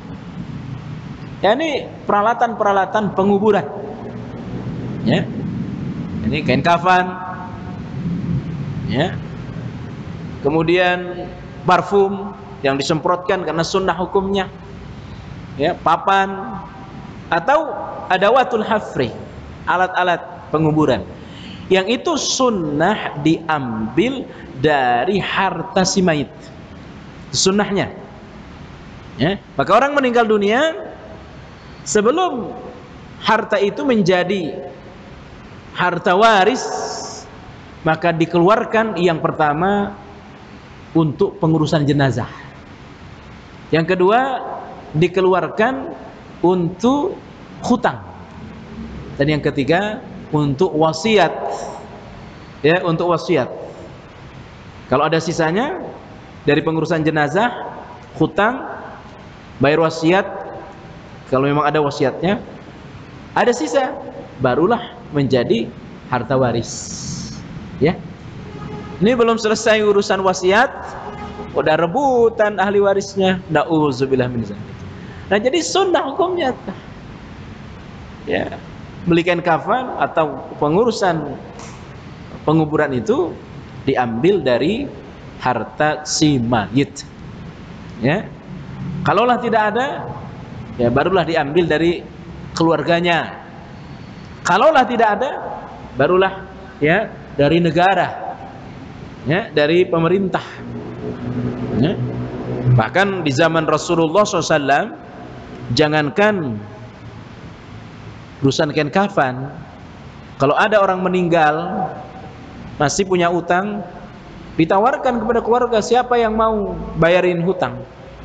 yakni peralatan-peralatan penguburan, ya. Ini kain kafan, ya. Kemudian parfum yang disemprotkan karena sunnah hukumnya, ya, papan, atau adawatul hafri, alat-alat penguburan yang itu sunnah diambil dari harta si mayit, sunnahnya, ya. Maka orang meninggal dunia sebelum harta itu menjadi harta waris, maka dikeluarkan yang pertama untuk pengurusan jenazah, yang kedua dikeluarkan untuk hutang, dan yang ketiga untuk wasiat, ya, untuk wasiat. Kalau ada sisanya dari pengurusan jenazah, hutang, bayar wasiat, kalau memang ada wasiatnya, ada sisa, barulah menjadi harta waris, ya. Ini belum selesai urusan wasiat, udah rebutan ahli warisnya, na'udzubillah min dzalik. Nah, jadi sunnah hukumnya, ya, belikan kafan atau pengurusan penguburan itu diambil dari harta si mayit, ya. Kalaulah tidak ada, ya barulah diambil dari keluarganya. Kalaulah tidak ada, barulah ya dari negara, ya, dari pemerintah, ya. Bahkan di zaman Rasulullah SAW, jangankan urusan kain kafan, kalau ada orang meninggal masih punya utang, ditawarkan kepada keluarga, siapa yang mau bayarin hutang,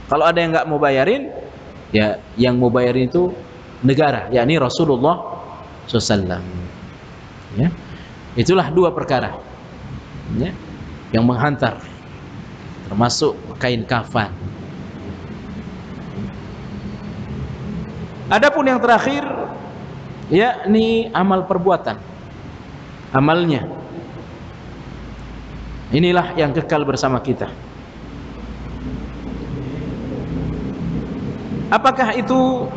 Kalau ada yang nggak mau bayarin, ya yang mau bayarin itu negara, yakni Rasulullah SAW. Ya, itulah dua perkara, ya, yang menghantar, termasuk kain kafan. Adapun yang terakhir, yakni amal perbuatan, amalnya. Inilah yang kekal bersama kita. Apakah itu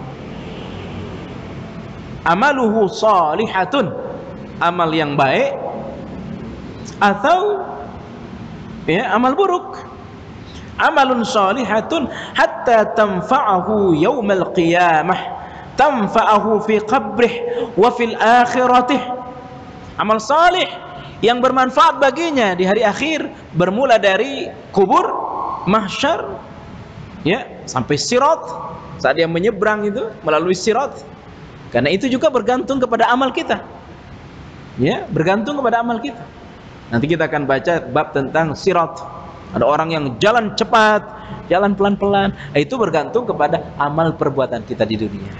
amaluhu salihatun, amal yang baik, atau ya amal buruk? Amalun salihatun hatta tanfa'ahu yaumal qiyamah, tanfa'ahu fi qabrih wa fil akhiratih. Amal salih yang bermanfaat baginya di hari akhir, bermula dari kubur, mahsyar, ya, sampai sirat, saat dia menyeberang itu melalui sirat. Karena itu juga bergantung kepada amal kita, ya, bergantung kepada amal kita. Nanti kita akan baca bab tentang sirat. Ada orang yang jalan cepat, jalan pelan-pelan, itu bergantung kepada amal perbuatan kita di dunia.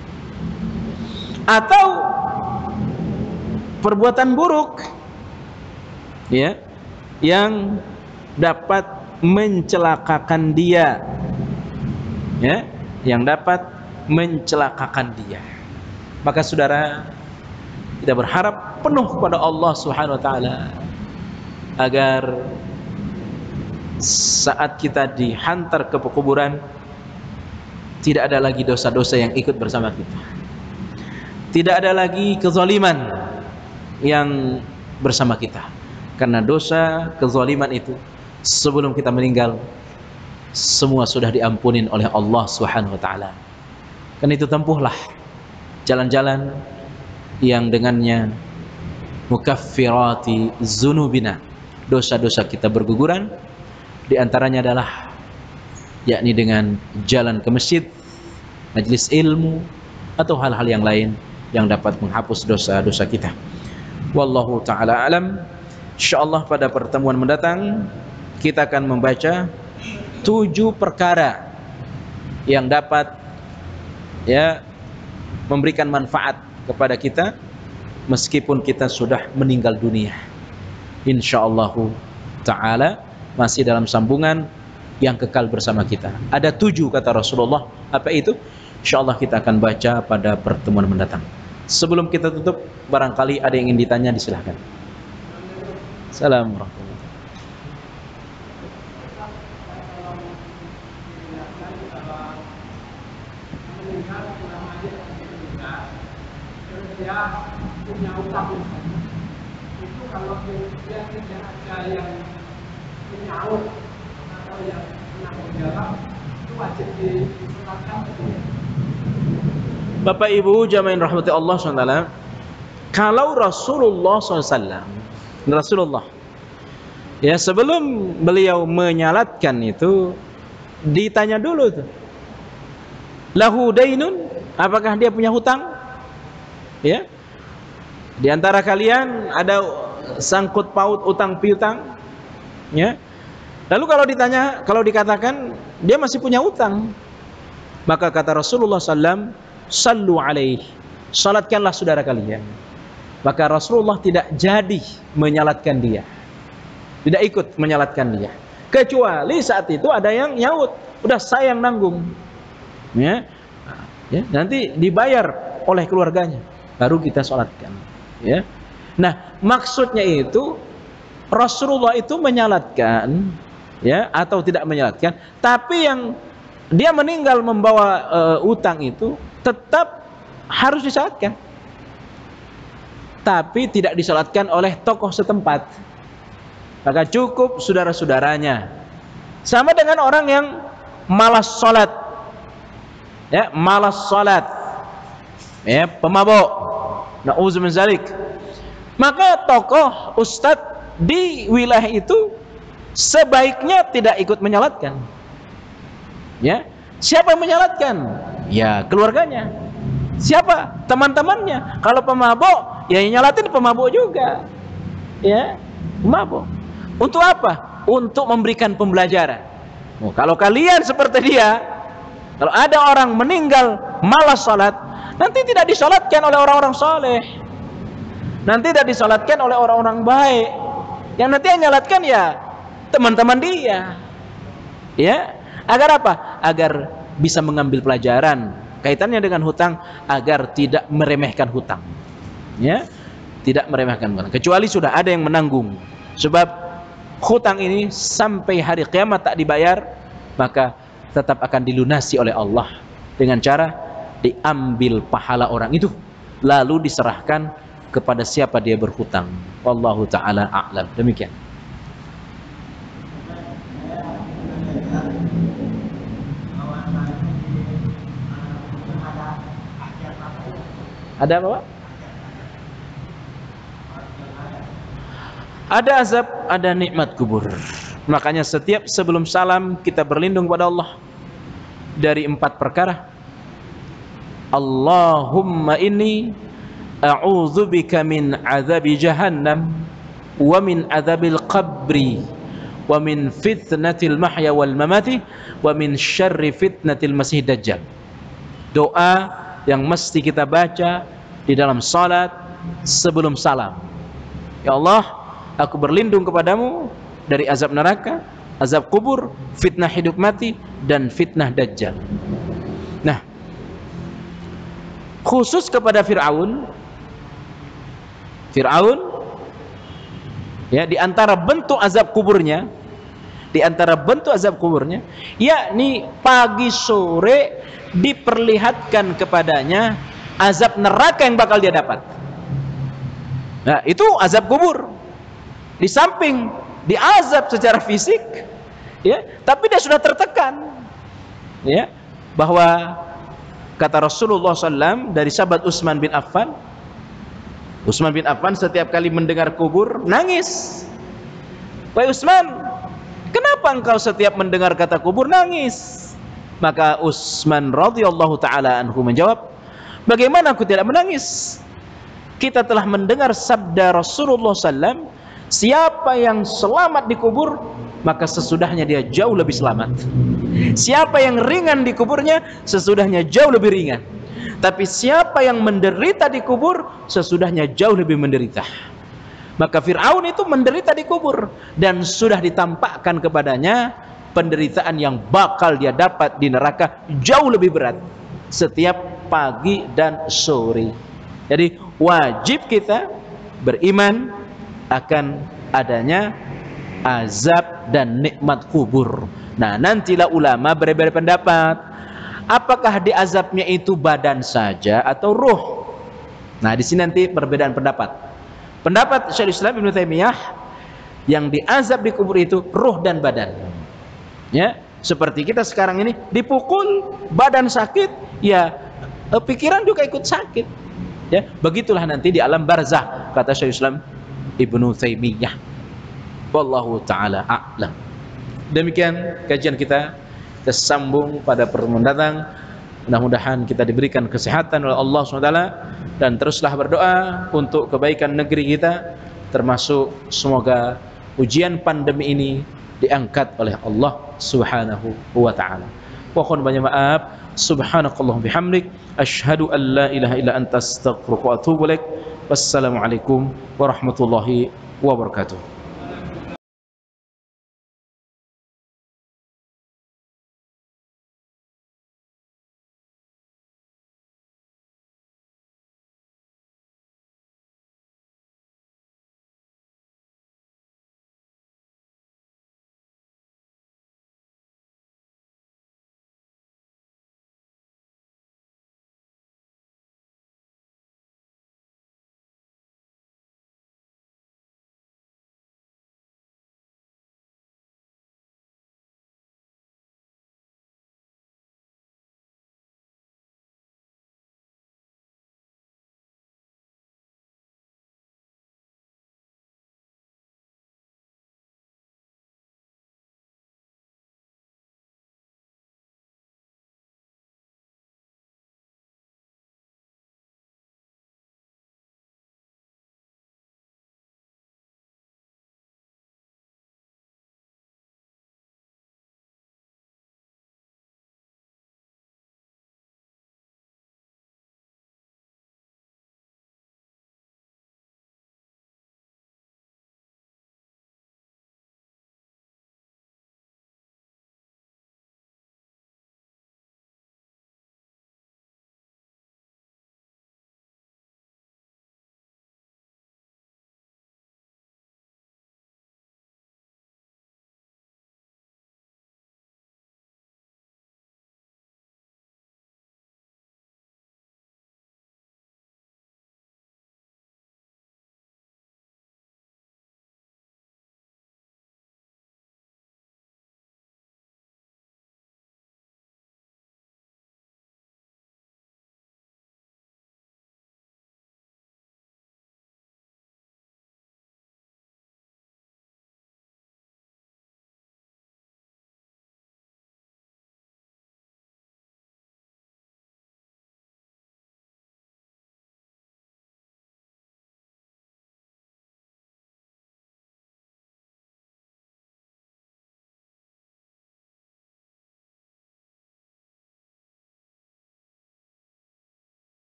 Atau perbuatan buruk, ya, yang dapat mencelakakan dia, ya, yang dapat mencelakakan dia. Maka saudara, kita berharap penuh kepada Allah Subhanahu wa taala agar saat kita dihantar ke kuburan tidak ada lagi dosa-dosa yang ikut bersama kita. Tidak ada lagi kezaliman yang bersama kita. Karena dosa, kezaliman itu sebelum kita meninggal semua sudah diampunin oleh Allah Subhanahu wa taala. Karena itu tempuhlah jalan-jalan yang dengannya mukaffirati dzunubina, dosa-dosa kita berguguran. Di antaranya adalah yakni dengan jalan ke masjid, majelis ilmu, atau hal-hal yang lain yang dapat menghapus dosa-dosa kita. Wallahu ta'ala alam. Insyaallah pada pertemuan mendatang kita akan membaca 7 perkara yang dapat, ya, memberikan manfaat kepada kita meskipun kita sudah meninggal dunia. Insyaallah ta'ala masih dalam sambungan yang kekal bersama kita. Ada 7 kata Rasulullah. Apa itu? Insyaallah kita akan baca pada pertemuan mendatang. Sebelum kita tutup, barangkali ada yang ingin ditanya, disilahkan. Assalamualaikum. Punya utang itu, kalau dia tidak ada yang menyaut atau yang pernah menjawab, itu wajib diserahkan. Bapak Ibu jamaah rahmati Allah SWT, kalau Rasulullah SAW, Rasulullah, ya, sebelum beliau menyalatkan itu ditanya dulu tuh, lahu dainun, apakah dia punya hutang? Ya, di antara kalian ada sangkut paut utang piutang, ya. Lalu kalau dikatakan dia masih punya utang, maka kata Rasulullah SAW, sallu alaihi, salatkanlah saudara kalian. Maka Rasulullah tidak jadi menyalatkan dia, tidak ikut menyalatkan dia, kecuali saat itu ada yang nyaut, udah saya yang nanggung, ya, ya, nanti dibayar oleh keluarganya, baru kita salatkan, ya. Nah, maksudnya itu Rasulullah itu menyalatkan, ya, atau tidak menyalatkan, tapi yang dia meninggal membawa utang itu tetap harus disalatkan, tapi tidak disalatkan oleh tokoh setempat, maka cukup saudara-saudaranya. Sama dengan orang yang malas salat, ya, malas salat, ya, pemabuk, na'udzubillah min dzalik, maka tokoh ustadz di wilayah itu sebaiknya tidak ikut menyalatkan, ya. Siapa yang menyalatkan? Ya, keluarganya. Siapa? Teman-temannya. Kalau pemabuk, ya yang nyalatin pemabuk juga, ya, pemabuk. Untuk apa? Untuk memberikan pembelajaran, Oh, kalau kalian seperti dia, kalau ada orang meninggal malas salat, nanti tidak disalatkan oleh orang-orang saleh, nanti tidak disalatkan oleh orang-orang baik, yang nanti yang nyalatkan ya teman-teman dia. Ya, agar apa? Agar bisa mengambil pelajaran kaitannya dengan hutang, agar tidak meremehkan hutang. Ya, tidak meremehkan hutang. Kecuali sudah ada yang menanggung. Sebab hutang ini sampai hari kiamat tak dibayar, maka tetap akan dilunasi oleh Allah dengan cara diambil pahala orang itu lalu diserahkan kepada siapa dia berhutang. Wallahu taala a'lam. Demikian. Ada apa, Pak? Ada azab, ada nikmat kubur. Makanya setiap sebelum salam kita berlindung kepada Allah dari 4 perkara. Allahumma inni a'udzubika min azabi jahannam wa min azabil qabri wa min fitnatil mahya wal mamati wa min syarri fitnatil masih dajjal. Doa yang mesti kita baca di dalam salat sebelum salam. Ya Allah, aku berlindung kepadamu dari azab neraka, azab kubur, fitnah hidup mati, dan fitnah dajjal. Nah, khusus kepada Fir'aun, ya, di antara bentuk azab kuburnya, yakni pagi sore diperlihatkan kepadanya azab neraka yang bakal dia dapat. Nah, itu azab kubur. Di samping diazab secara fisik, ya, tapi dia sudah tertekan, ya, bahwa kata Rasulullah SAW dari sahabat Utsman bin Affan setiap kali mendengar kubur nangis. Wahai Utsman, kenapa engkau setiap mendengar kata kubur nangis? Maka Utsman radhiyallahu taala anhu menjawab, bagaimana aku tidak menangis? Kita telah mendengar sabda Rasulullah SAW, siapa yang selamat di kubur, maka sesudahnya dia jauh lebih selamat. Siapa yang ringan di kuburnya, sesudahnya jauh lebih ringan. Tapi siapa yang menderita di kubur, sesudahnya jauh lebih menderita. Maka Fir'aun itu menderita di kubur, dan sudah ditampakkan kepadanya penderitaan yang bakal dia dapat di neraka jauh lebih berat setiap pagi dan sore. Jadi wajib kita beriman akan adanya azab dan nikmat kubur. Nah, nantilah ulama berbeda pendapat, apakah di azabnya itu badan saja atau ruh. Nah, di sini nanti perbedaan pendapat. Pendapat Syekhul Islam Ibnu Taimiyah, yang diazab di kubur itu ruh dan badan. Ya, seperti kita sekarang ini dipukul, badan sakit, ya pikiran juga ikut sakit. Ya, begitulah nanti di alam barzah, kata Syekhul Islam Ibnu Taimiyah. Wallahu taala a'lam. Demikian kajian kita sambung pada pertemuan datang. Mudah-mudahan kita diberikan kesehatan oleh Allah SWT, dan teruslah berdoa untuk kebaikan negeri kita, termasuk semoga ujian pandemi ini diangkat oleh Allah Subhanahu wa taala. Mohon banyak maaf. Subhanakallahumma bihamdik, asyhadu an la ilaha illa anta astaghfiruka wa atubu ilaik. Wassalamualaikum warahmatullahi wabarakatuh.